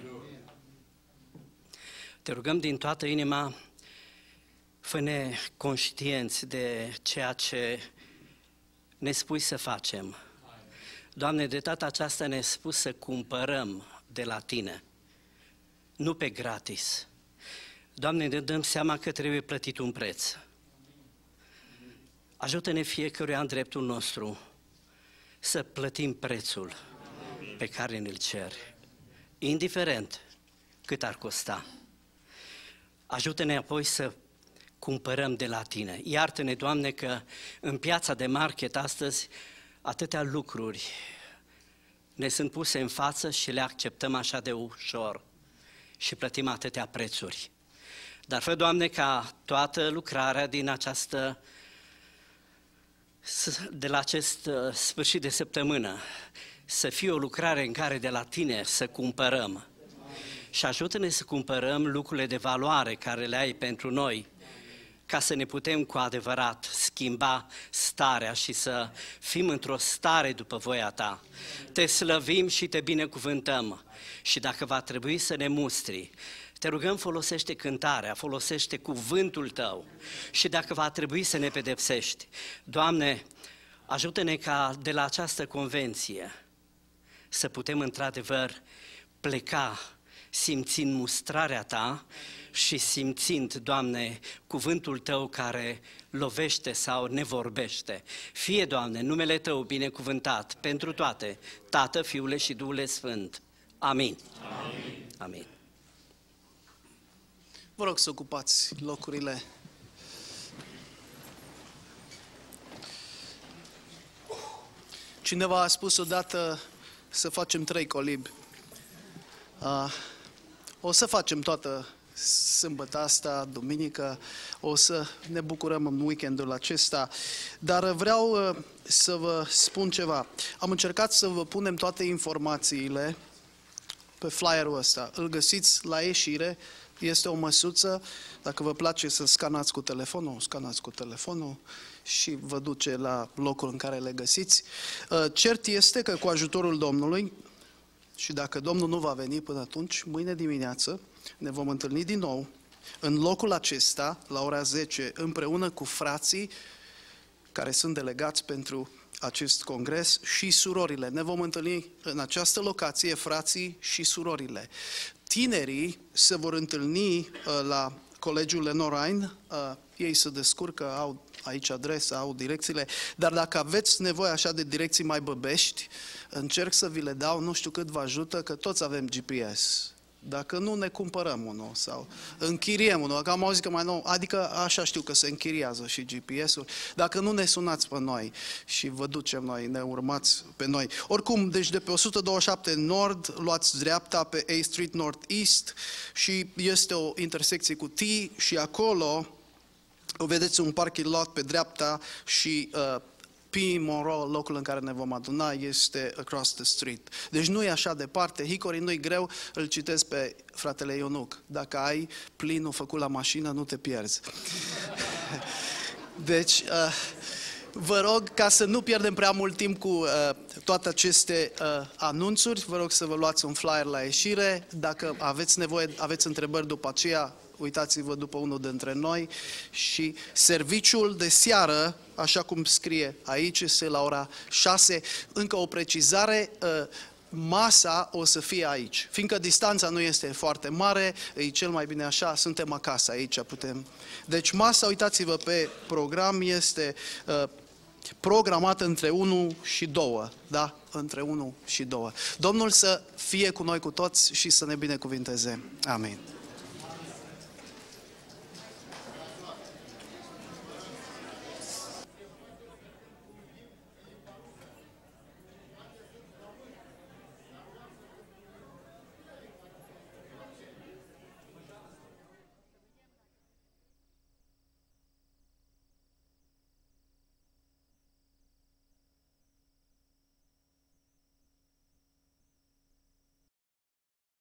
Speaker 15: Te rugăm din toată inima, fă-ne conștienți de ceea ce ne spui să facem. Doamne, de data aceasta ne-ai spus să cumpărăm de la Tine, nu pe gratis. Doamne, ne dăm seama că trebuie plătit un preț. Ajută-ne fiecăruia în dreptul nostru să plătim prețul pe care ne-l ceri, indiferent cât ar costa. Ajută-ne apoi să cumpărăm de la Tine. Iartă-ne, Doamne, că în piața de market astăzi atâtea lucruri ne sunt puse în față și le acceptăm așa de ușor și plătim atâtea prețuri. Dar fă, Doamne, ca toată lucrarea de la acest sfârșit de săptămână să fie o lucrare în care de la Tine să cumpărăm. Și ajută-ne să cumpărăm lucrurile de valoare care le ai pentru noi, ca să ne putem cu adevărat schimba starea și să fim într-o stare după voia Ta. Te slăvim și Te binecuvântăm și dacă va trebui să ne mustri, Te rugăm, folosește cântarea, folosește cuvântul Tău și dacă va trebui să ne pedepsești, Doamne, ajută-ne ca de la această convenție să putem într-adevăr pleca simțind mustrarea Ta și simțind, Doamne, cuvântul Tău care lovește sau ne vorbește. Fie, Doamne, numele Tău binecuvântat pentru toate, Tată, Fiule și Duhul Sfânt. Amin. Amin. Amin.
Speaker 1: Vă rog să ocupați locurile. Cineva a spus odată să facem 3 colibi. O să facem toată sâmbătă asta, duminică, o să ne bucurăm în weekendul acesta, dar vreau să vă spun ceva. Am încercat să vă punem toate informațiile pe flyerul ăsta. Îl găsiți la ieșire, este o măsuță, dacă vă place să scanați cu telefonul, și vă duce la locul în care le găsiți. Cert este că cu ajutorul Domnului, și dacă Domnul nu va veni până atunci, mâine dimineață ne vom întâlni din nou în locul acesta, la ora 10, împreună cu frații care sunt delegați pentru acest congres și surorile. Ne vom întâlni în această locație, frații și surorile. Tinerii se vor întâlni la Colegiul Lenorain, ei se descurcă, au aici adresa, au direcțiile, dar dacă aveți nevoie așa de direcții mai băbești, încerc să vi le dau, nu știu cât vă ajută, că toți avem GPS. Dacă nu, ne cumpărăm unul sau închiriem unul. Dacă am auzit că mai nou, adică așa știu că se închiriază și GPS-ul. Dacă nu, ne sunați pe noi și vă ducem noi, ne urmați pe noi. Oricum, deci de pe 127 Nord, luați dreapta pe A Street Northeast și este o intersecție cu T și acolo vedeți un parking lot pe dreapta și P. Monroe, locul în care ne vom aduna, este across the street. Deci nu e așa departe, Hickory nu-i greu, îl citesc pe fratele Ionuc. Dacă ai plinul făcut la mașină, nu te pierzi. Deci, Vă rog, ca să nu pierdem prea mult timp cu toate aceste anunțuri, vă rog să vă luați un flyer la ieșire. Dacă aveți nevoie, aveți întrebări după aceea, uitați-vă după unul dintre noi. Și serviciul de seară, așa cum scrie aici, este la ora 6. Încă o precizare, masa o să fie aici. Fiindcă distanța nu este foarte mare, e cel mai bine așa, suntem acasă, aici putem. Deci masa, uitați-vă pe program, este programată între 1 și 2, da? Între 1 și 2. Domnul să fie cu noi cu toți și să ne binecuvinteze. Amin.